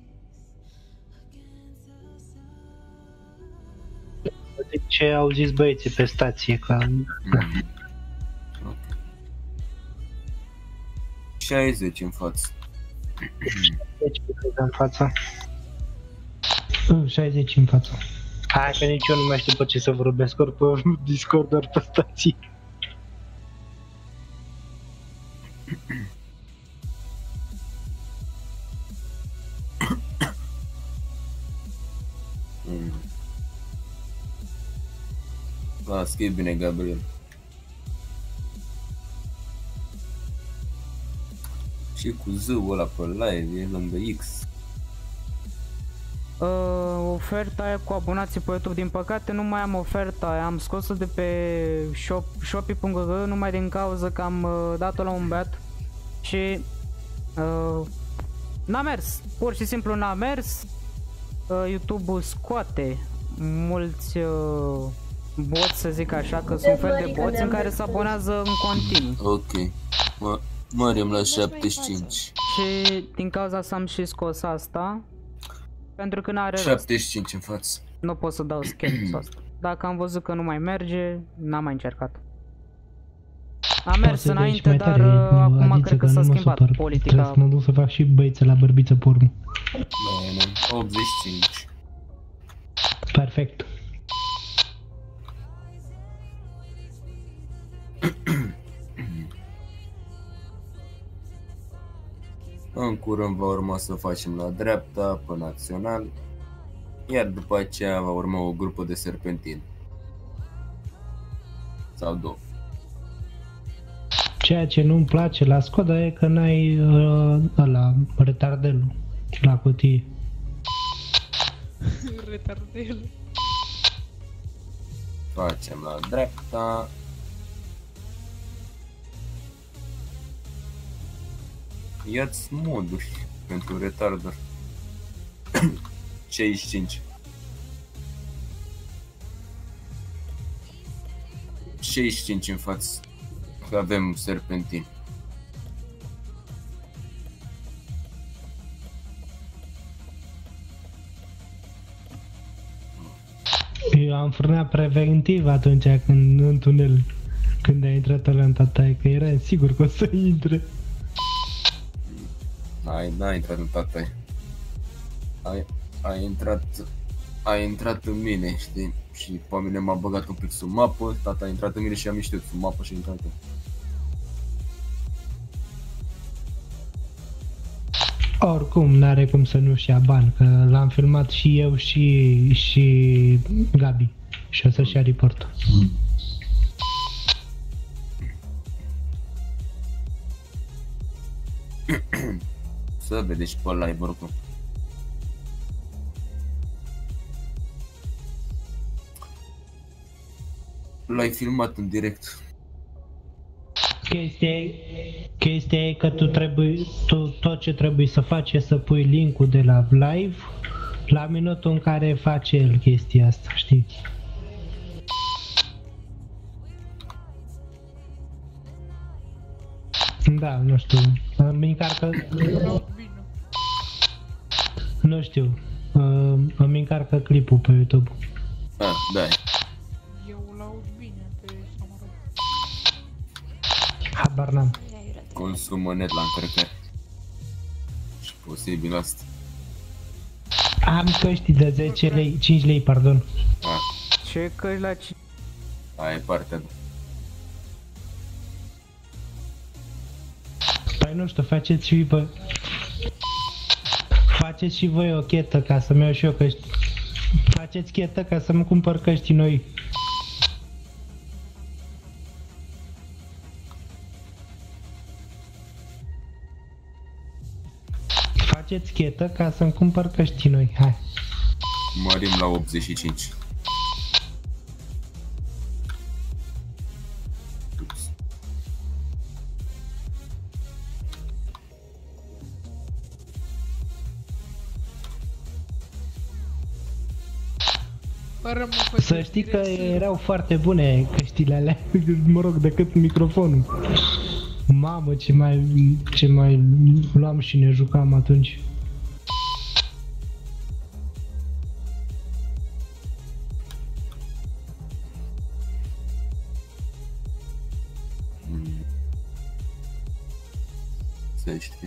De ce au zis băieții pe stație că... Mm. Okay. șaizeci în față. șaizeci în față. șaizeci în față. Hai că nici eu nu mai știu pe ce să vorbesc, ori pe Discord, ori pe stație. Mm. Da, scrie bine, Gabriel. Și cu Z-ul ăla pe live, e lângă X. Uh, oferta aia cu abonații pe YouTube, din păcate nu mai am oferta aia, am scos-o de pe shop, shopee punct g g numai din cauza că am uh, dat-o la un băiat și uh, n-a mers, pur și simplu n-a mers. uh, YouTube-ul scoate mulți uh, boți, să zic așa, că sunt fel de boți în care se abonează în continuu. Ok, mă, mărim la șaptezeci și cinci. Și din cauza asta am și scos asta. Pentru că n-are șaptezeci și cinci în față. Nu pot să dau sketch-ul asta. Dacă am văzut că nu mai merge, n-am mai încercat. Am mers înainte, dar uh, acum cred că s-a schimbat super. politica. Trebuie să mă duc să fac și băiță la bărbiță pe urmă. Bine, optzeci și cinci. Perfect. În curând va urma să facem la dreapta, pe național, iar după aceea va urma o grupă de serpentin. Sau două. Ceea ce nu-mi place la Skoda e că n-ai uh, ăla, retardelul la cutie. Retardelul. Facem la dreapta. Ia-ți moduri pentru retarder. șaizeci și cinci. șaizeci și cinci în față. Că avem serpentin. Eu am frânat preventiv atunci când în tunel, când a intrat ăla în tataie, că era sigur că o să intre. Ai, n-a intrat în tataie. Ai, ai intrat, ai intrat în mine, știi? Și pe mine m-a băgat un pic sub mapă, tata a intrat în mine și am ieșit sub mapă și a intrat în. Oricum, n-are cum să nu-și ia bani, că l-am filmat și eu și, și Gabi și o să-și ia report. Mm. Să vedeți pe live oricum. L-ai filmat în direct. Chestia, chestia e că tu trebuie, tu, tot ce trebuie să faci e să pui link-ul de la live la minutul în care face el chestia asta, știi? Da, nu știu, îmi încarcă... Nu știu, îmi încarcă clipul pe YouTube. Ah, da. Eu l-aud bine pe Samurai. Habar n-am. consumă net la încărcare. Și posibil asta. Am căști de zece lei, cinci lei, pardon. Ah, Ce căști la ce? aia e partea. Păi nu știu, faceți și voi... Faceți și voi o chetă ca să-mi iau și eu căști. Faceți chetă ca să-mi cumpăr căști noi. Faceți chetă ca să-mi cumpăr căști noi, hai. Mărim la optzeci și cinci. Ups. Fără mă Să știi că erau foarte bune căștile alea, mă rog, decât microfonul. Mamă, ce mai, ce mai luam și ne jucam atunci. Mm. Să știi.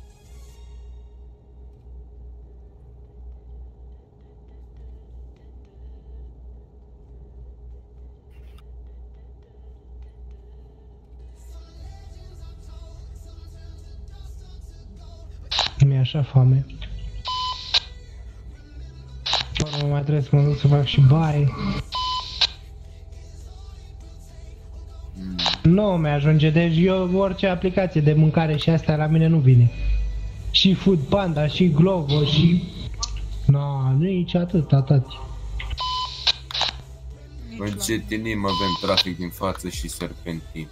Mi-e așa foame. Până mai trebuie să mă duc să fac și baie. Mm. Nu mi-ajunge, deci eu orice aplicație de mâncare și astea la mine nu vine. Și Food Panda, și Glovo, și... No, nici atât, atât. Încetinim, avem trafic din față și serpentin.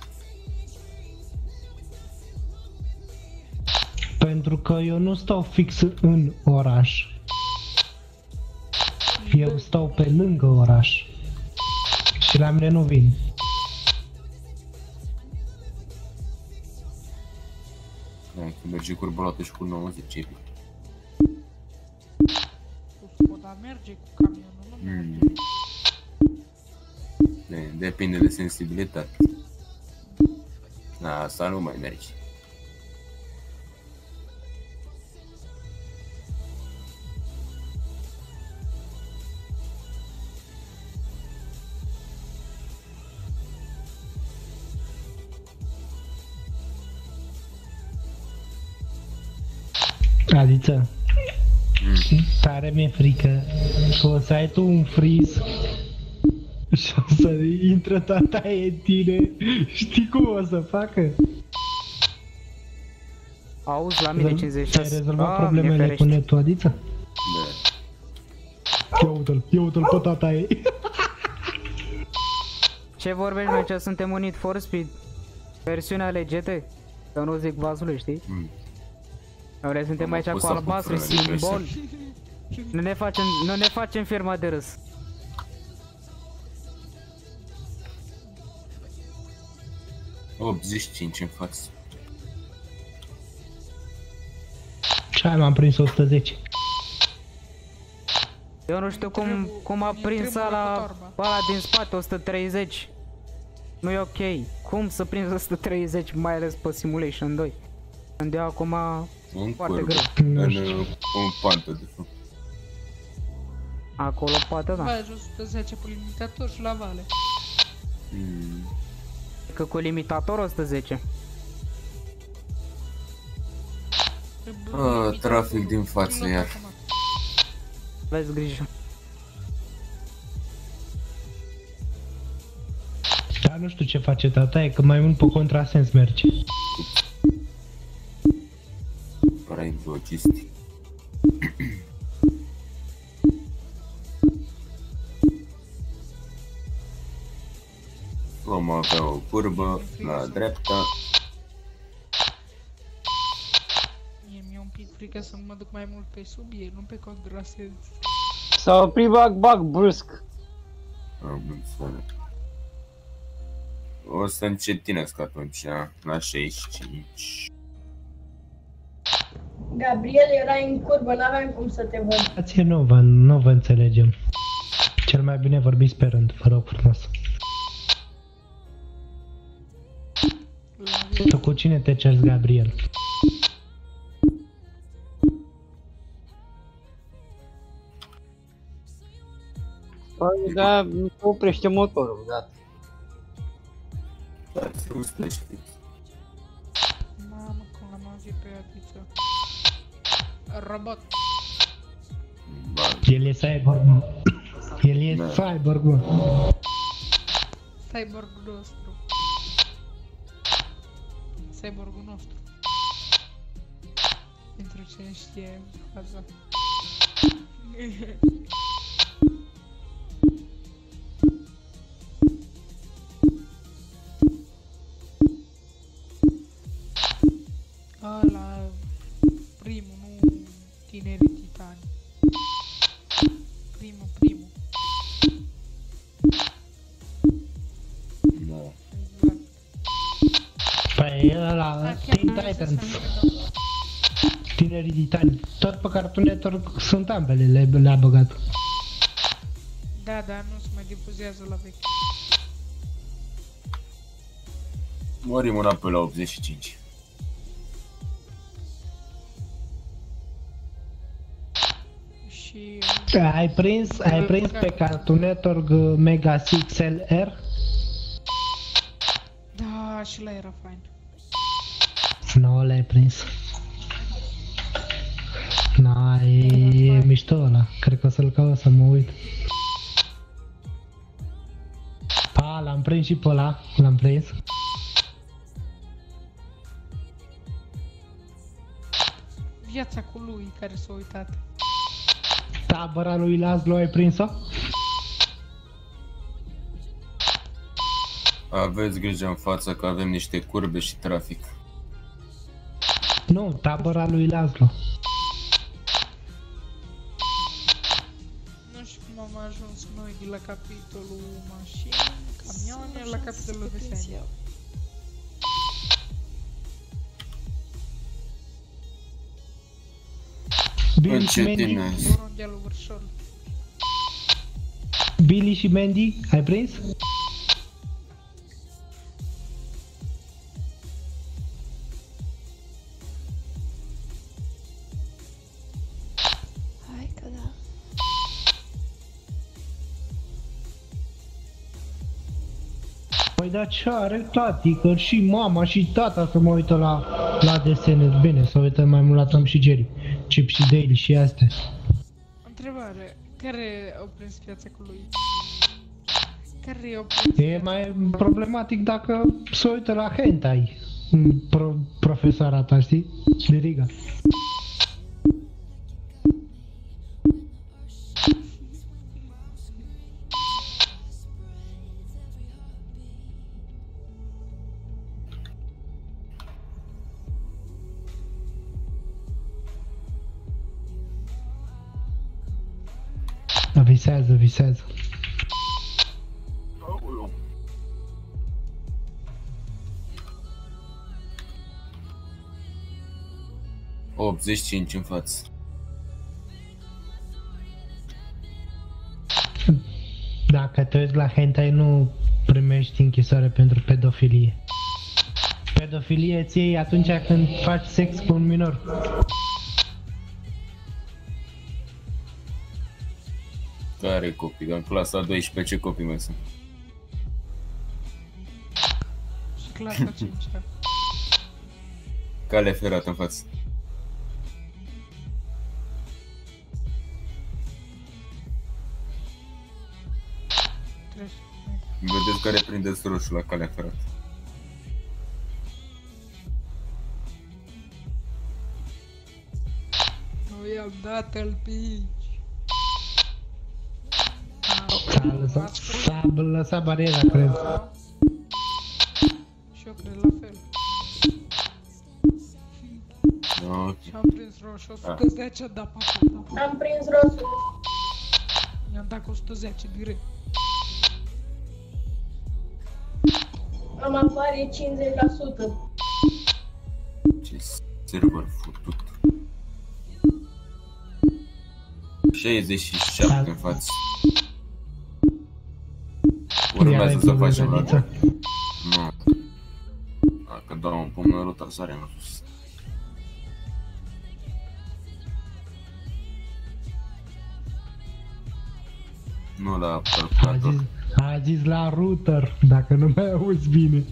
Pentru că eu nu stau fix în oraș. Eu stau pe lângă oraș. Și la mine nu vin. Hai, că merge curba la și cu nouăzeci, e bine. Cu Skoda merge, cu camionul nu merge. Mm. De, depinde de sensibilitate. Da, asta nu mai merge. Adiță, Mm. tare mi-e frică că o să ai tu un freeze și o să intră tata în tine. Știi cum o să facă? Auzi, la mine cincizeci și șase. Ți-ai rezolvat problemele cu netul, Adiță? Da. Ia uite-l, ia uite-l pe tata ei. Ce vorbești, noi, ce suntem un Need for Speed? Versiunea legete? Să nu zic vasule, știi? Mm. Noi suntem Am aici pus cu să albastru, pun frânele, simbol. Nu ne facem, nu ne facem firma de râs. optzeci și cinci în față. Ce ai, m-am prins o sută zece. Eu nu știu cum, cum a prins ala, ala din spate o sută treizeci. Nu e ok. Cum să prinzi o sută treizeci, mai ales pe Simulation doi? Când eu acum În foarte curbă. greu. În, în pantă, de fapt. Acolo poate da. Mai ajung o sută zece pe limitator și la vale. Mm. Că cu limitator o sută zece. Ah, trafic din față iar. Aveți grijă. Dar nu știu ce face tata, e că mai mult pe contrasens merge. Pare logistic. Vom avea o curbă la dreapta. Mie mi-e un pic frică să mă duc mai mult pe sub ei, nu pe contrasens. S-a oprit bag, bag, brusc. Am înțeles. O să încetinesc atunci, la șaizeci și cinci. Gabriel, erai în curbă, n-aveam cum să te văd. Stație, nu vă, nu vă înțelegem. Cel mai bine vorbiți pe rând, vă rog frumos. La Tu cu cine te ceri, Gabriel? Păi, da, mi se oprește motorul, gata. Da, se ustește. Mamă, cum am auzit pe Adiță. Robot. El e cyborg, mă. El e cyborg, mă. Cyborgul nostru. Cyborgul nostru. Pentru cine știe faza. Ăla, primul, nu tinerii titani. Primul, primul. Nu. Păi ăla, Teen Titans. Tinerii titani. Tot pe Cartoon Network sunt ambele, le- le-a băgat. Da, da, nu se mai difuzează la vechi. Mărim înapoi la optzeci și cinci. Și... Ai prins, ai prins pe Cartoon Network uh, Mega șase L R? Da, și ăla era fain. Nu, l-ai prins. Na, e, e mișto ăla. Cred că o să-l caut să mă uit. A, l-am prins și pe ăla. L-am prins. Viața cu lui care s-a uitat. Tabăra lui Laszlo, ai prins-o? Aveți grijă în față că avem niște curbe și trafic. Nu, tabăra lui Laszlo. Nu știu cum am ajuns noi de la capitolul mașini, camioane, la capitolul desene. Billy și Mandy? Încetinez. Mondialul Vârșol. Billy și Mandy, ai prins? Hai că da. Păi da, ce are tati, că și mama și tata să mă uită la, la desene. Bine, să uită mai mult la Tom și Jerry, Chip și Dale și astea. Întrebare, care au prins viața cu lui? Care au prins? E mai problematic dacă se uită la hentai, pro, profesoara ta, știi? De Riga. Visează, visează. optzeci și cinci în față. Dacă te uiți la hentai, nu primești închisoare pentru pedofilie. Pedofilie ți iei atunci când faci sex cu un minor. Care copii? În clasa a doisprezecea ce copii mai sunt? Și clasa a cincea. Cale ferată în față. Vedeți care prindeți roșu la calea ferată. Nu i-am dat-l pici. S-a lăsat, s-a lăsat bariera, cred. Și eu cred la fel. Ok. Și am prins roșu, o sută zece da pe acolo. Am prins roșu. I-am dat cu o sută zece direct. Am avarie cincizeci la sută. Ce server futut. șaizeci și șapte în față. Urmează să facem la... Nu. Ok. Dacă dau un pumn în rotar, sare în sus. Nu la A calculator. zis, a zis la router, dacă nu mai auzi bine.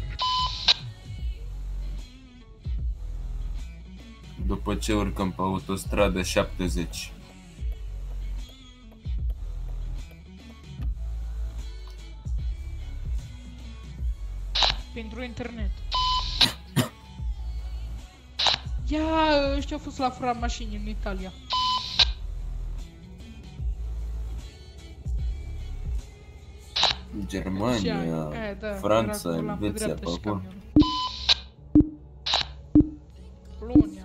După ce urcăm pe autostradă șaptezeci. Pentru internet. Ia, ăștia au fost la furat mașini în Italia. Germania, E, da, Franța, era cu lampa Elveția, dreaptă pe și acolo. camionul. Polonia.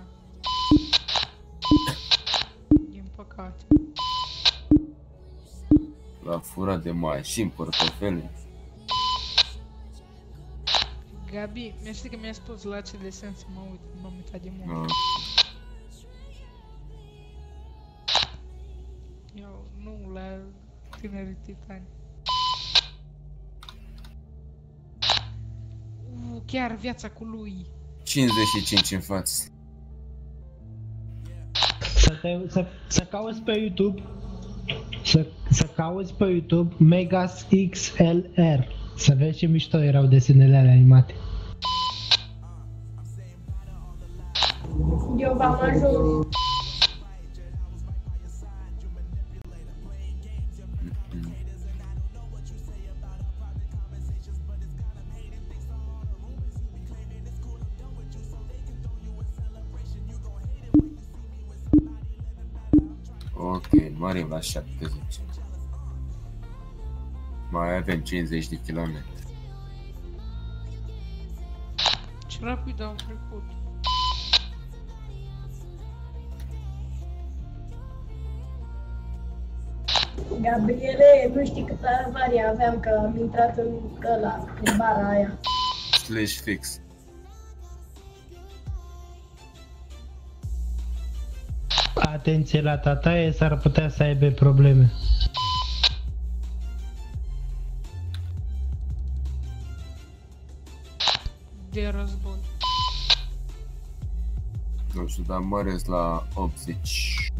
Din păcate. La furat de mașini, portofele. Gabi, mi-a că mi-a spus la ce desen să mă uit, m-am uitat de mult. No. Eu nu la tinerii titani. Uh, chiar viața cu lui. cincizeci și cinci în față. Să, te, să, să cauți pe YouTube, să, să cauți pe YouTube Megas X L R. Să vezi ce mișto erau desenele alea animate. Eu v-am ajuns. Ok, mărim la șaptezeci. Mai avem cincizeci de kilometri. Ce rapid au trecut. Gabriele, nu știi câtă avarie aveam, că am intrat în ăla, în bara aia. Slash fix. Atenție la tataie, s-ar putea să aibă probleme. De război. Nu știu, dar măresc la optzeci.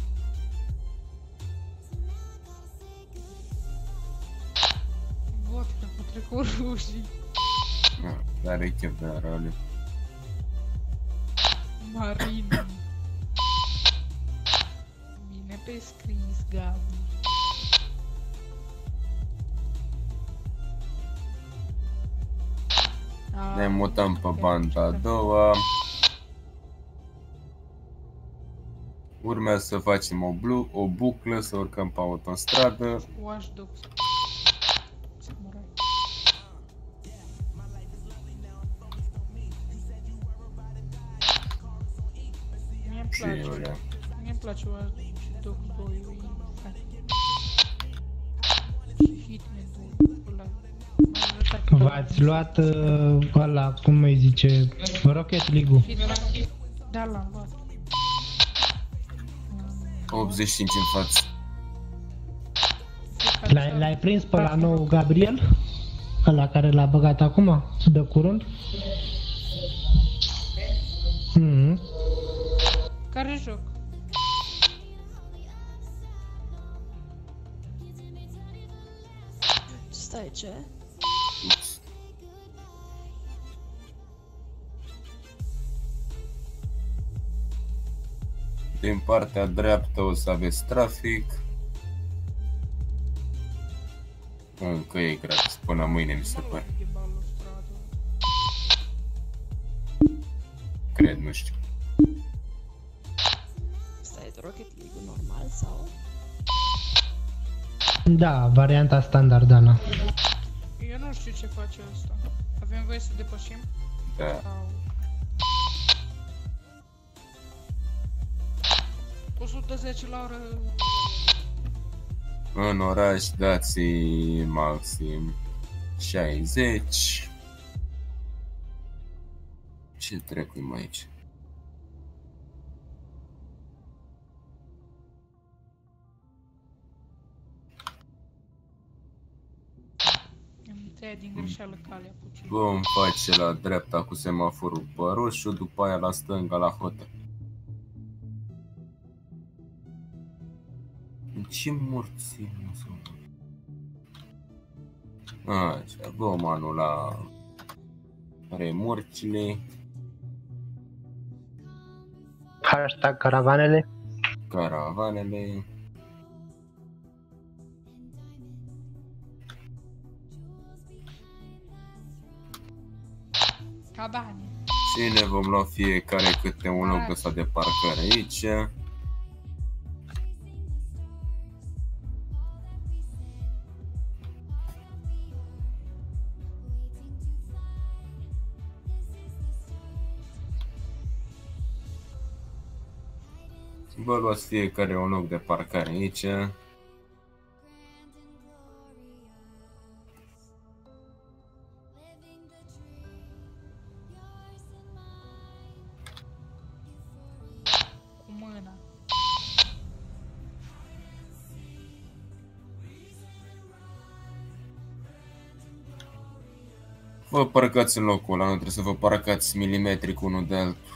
Vot că au trecut rușii. Da, dar e chef de rale. Marini. Bine pe scris, Gabi. Ne mutăm pe banda a doua. Urmează să facem o, blu, o buclă, să urcăm pe autostradă. Watch Dogs. Samurai. Mie-mi place. Ciulea. Mie-mi place Watch Dogs doi. Și Hitman doi. Ăla. V-ați luat uh, ăla, cum îi zice, Rocket League-ul. Da, l-am luat. optzeci și cinci în față. L-ai, l-ai prins pe la nou Gabriel? Ăla care l-a băgat acum, de curând? Mm-hmm. Care joc? Stai, ce? Ups. Din partea dreaptă o să aveți trafic. Încă e gratis, până mâine mi se pare. Cred, nu știu. Stai, Rocket League normal sau? Da, varianta standard, Ana. Eu nu știu ce face asta. Avem voie să depășim? Da. Sau... o sută zece la oră. În oraș dați maxim șaizeci. Ce trebuie mai aici? tăia din greșeală calea puțin. Vom face la dreapta cu semaforul pe roșu, după aia la stânga la hotel. Ce morți nu sunt? Așa, gomanul la remorcile. Hashtag caravanele. Caravanele. Cabane. Și ne vom lua fiecare câte un loc ăsta de parcare aici. Vă luați fiecare un loc de parcare aici. Cu mâna. Vă parcați în locul ăla, nu trebuie să vă parcați milimetric unul de altul.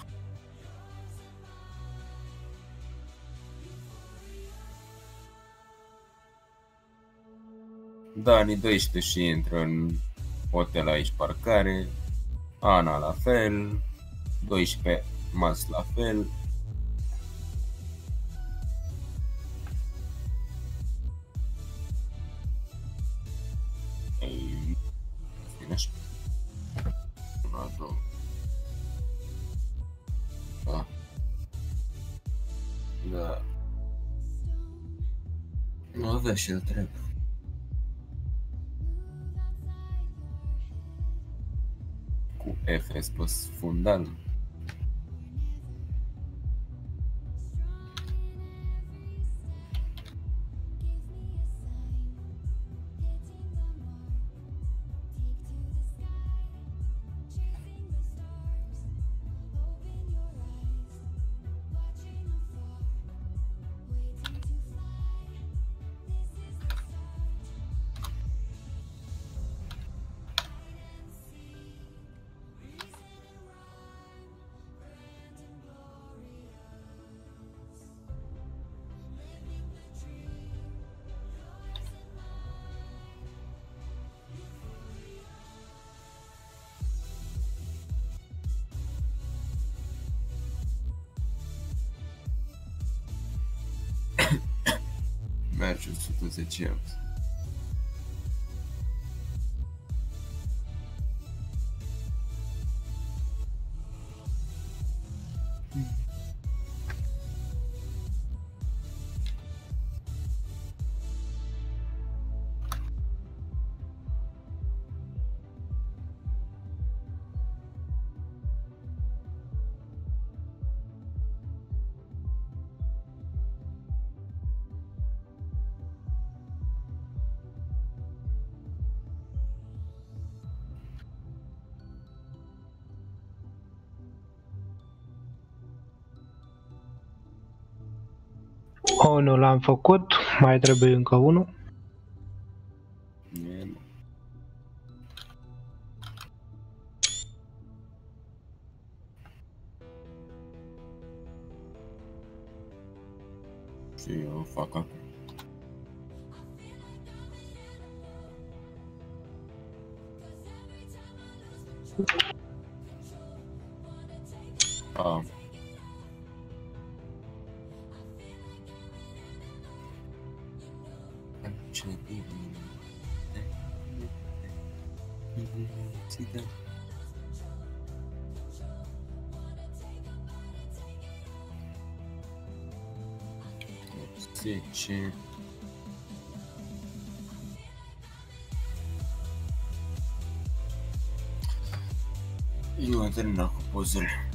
Dani doisprezece și intră în hotel aici parcare. Ana la fel. doisprezece Mas la fel. Ei, bine așa. Una, două. Da. Da. Nu avea și el treabă. Cu F S pe fundal. Merge o sută zece euro. Unul l-am făcut, mai trebuie încă unul. Și eu fac acum. Ah. zece. Eu am terminat cu pozele.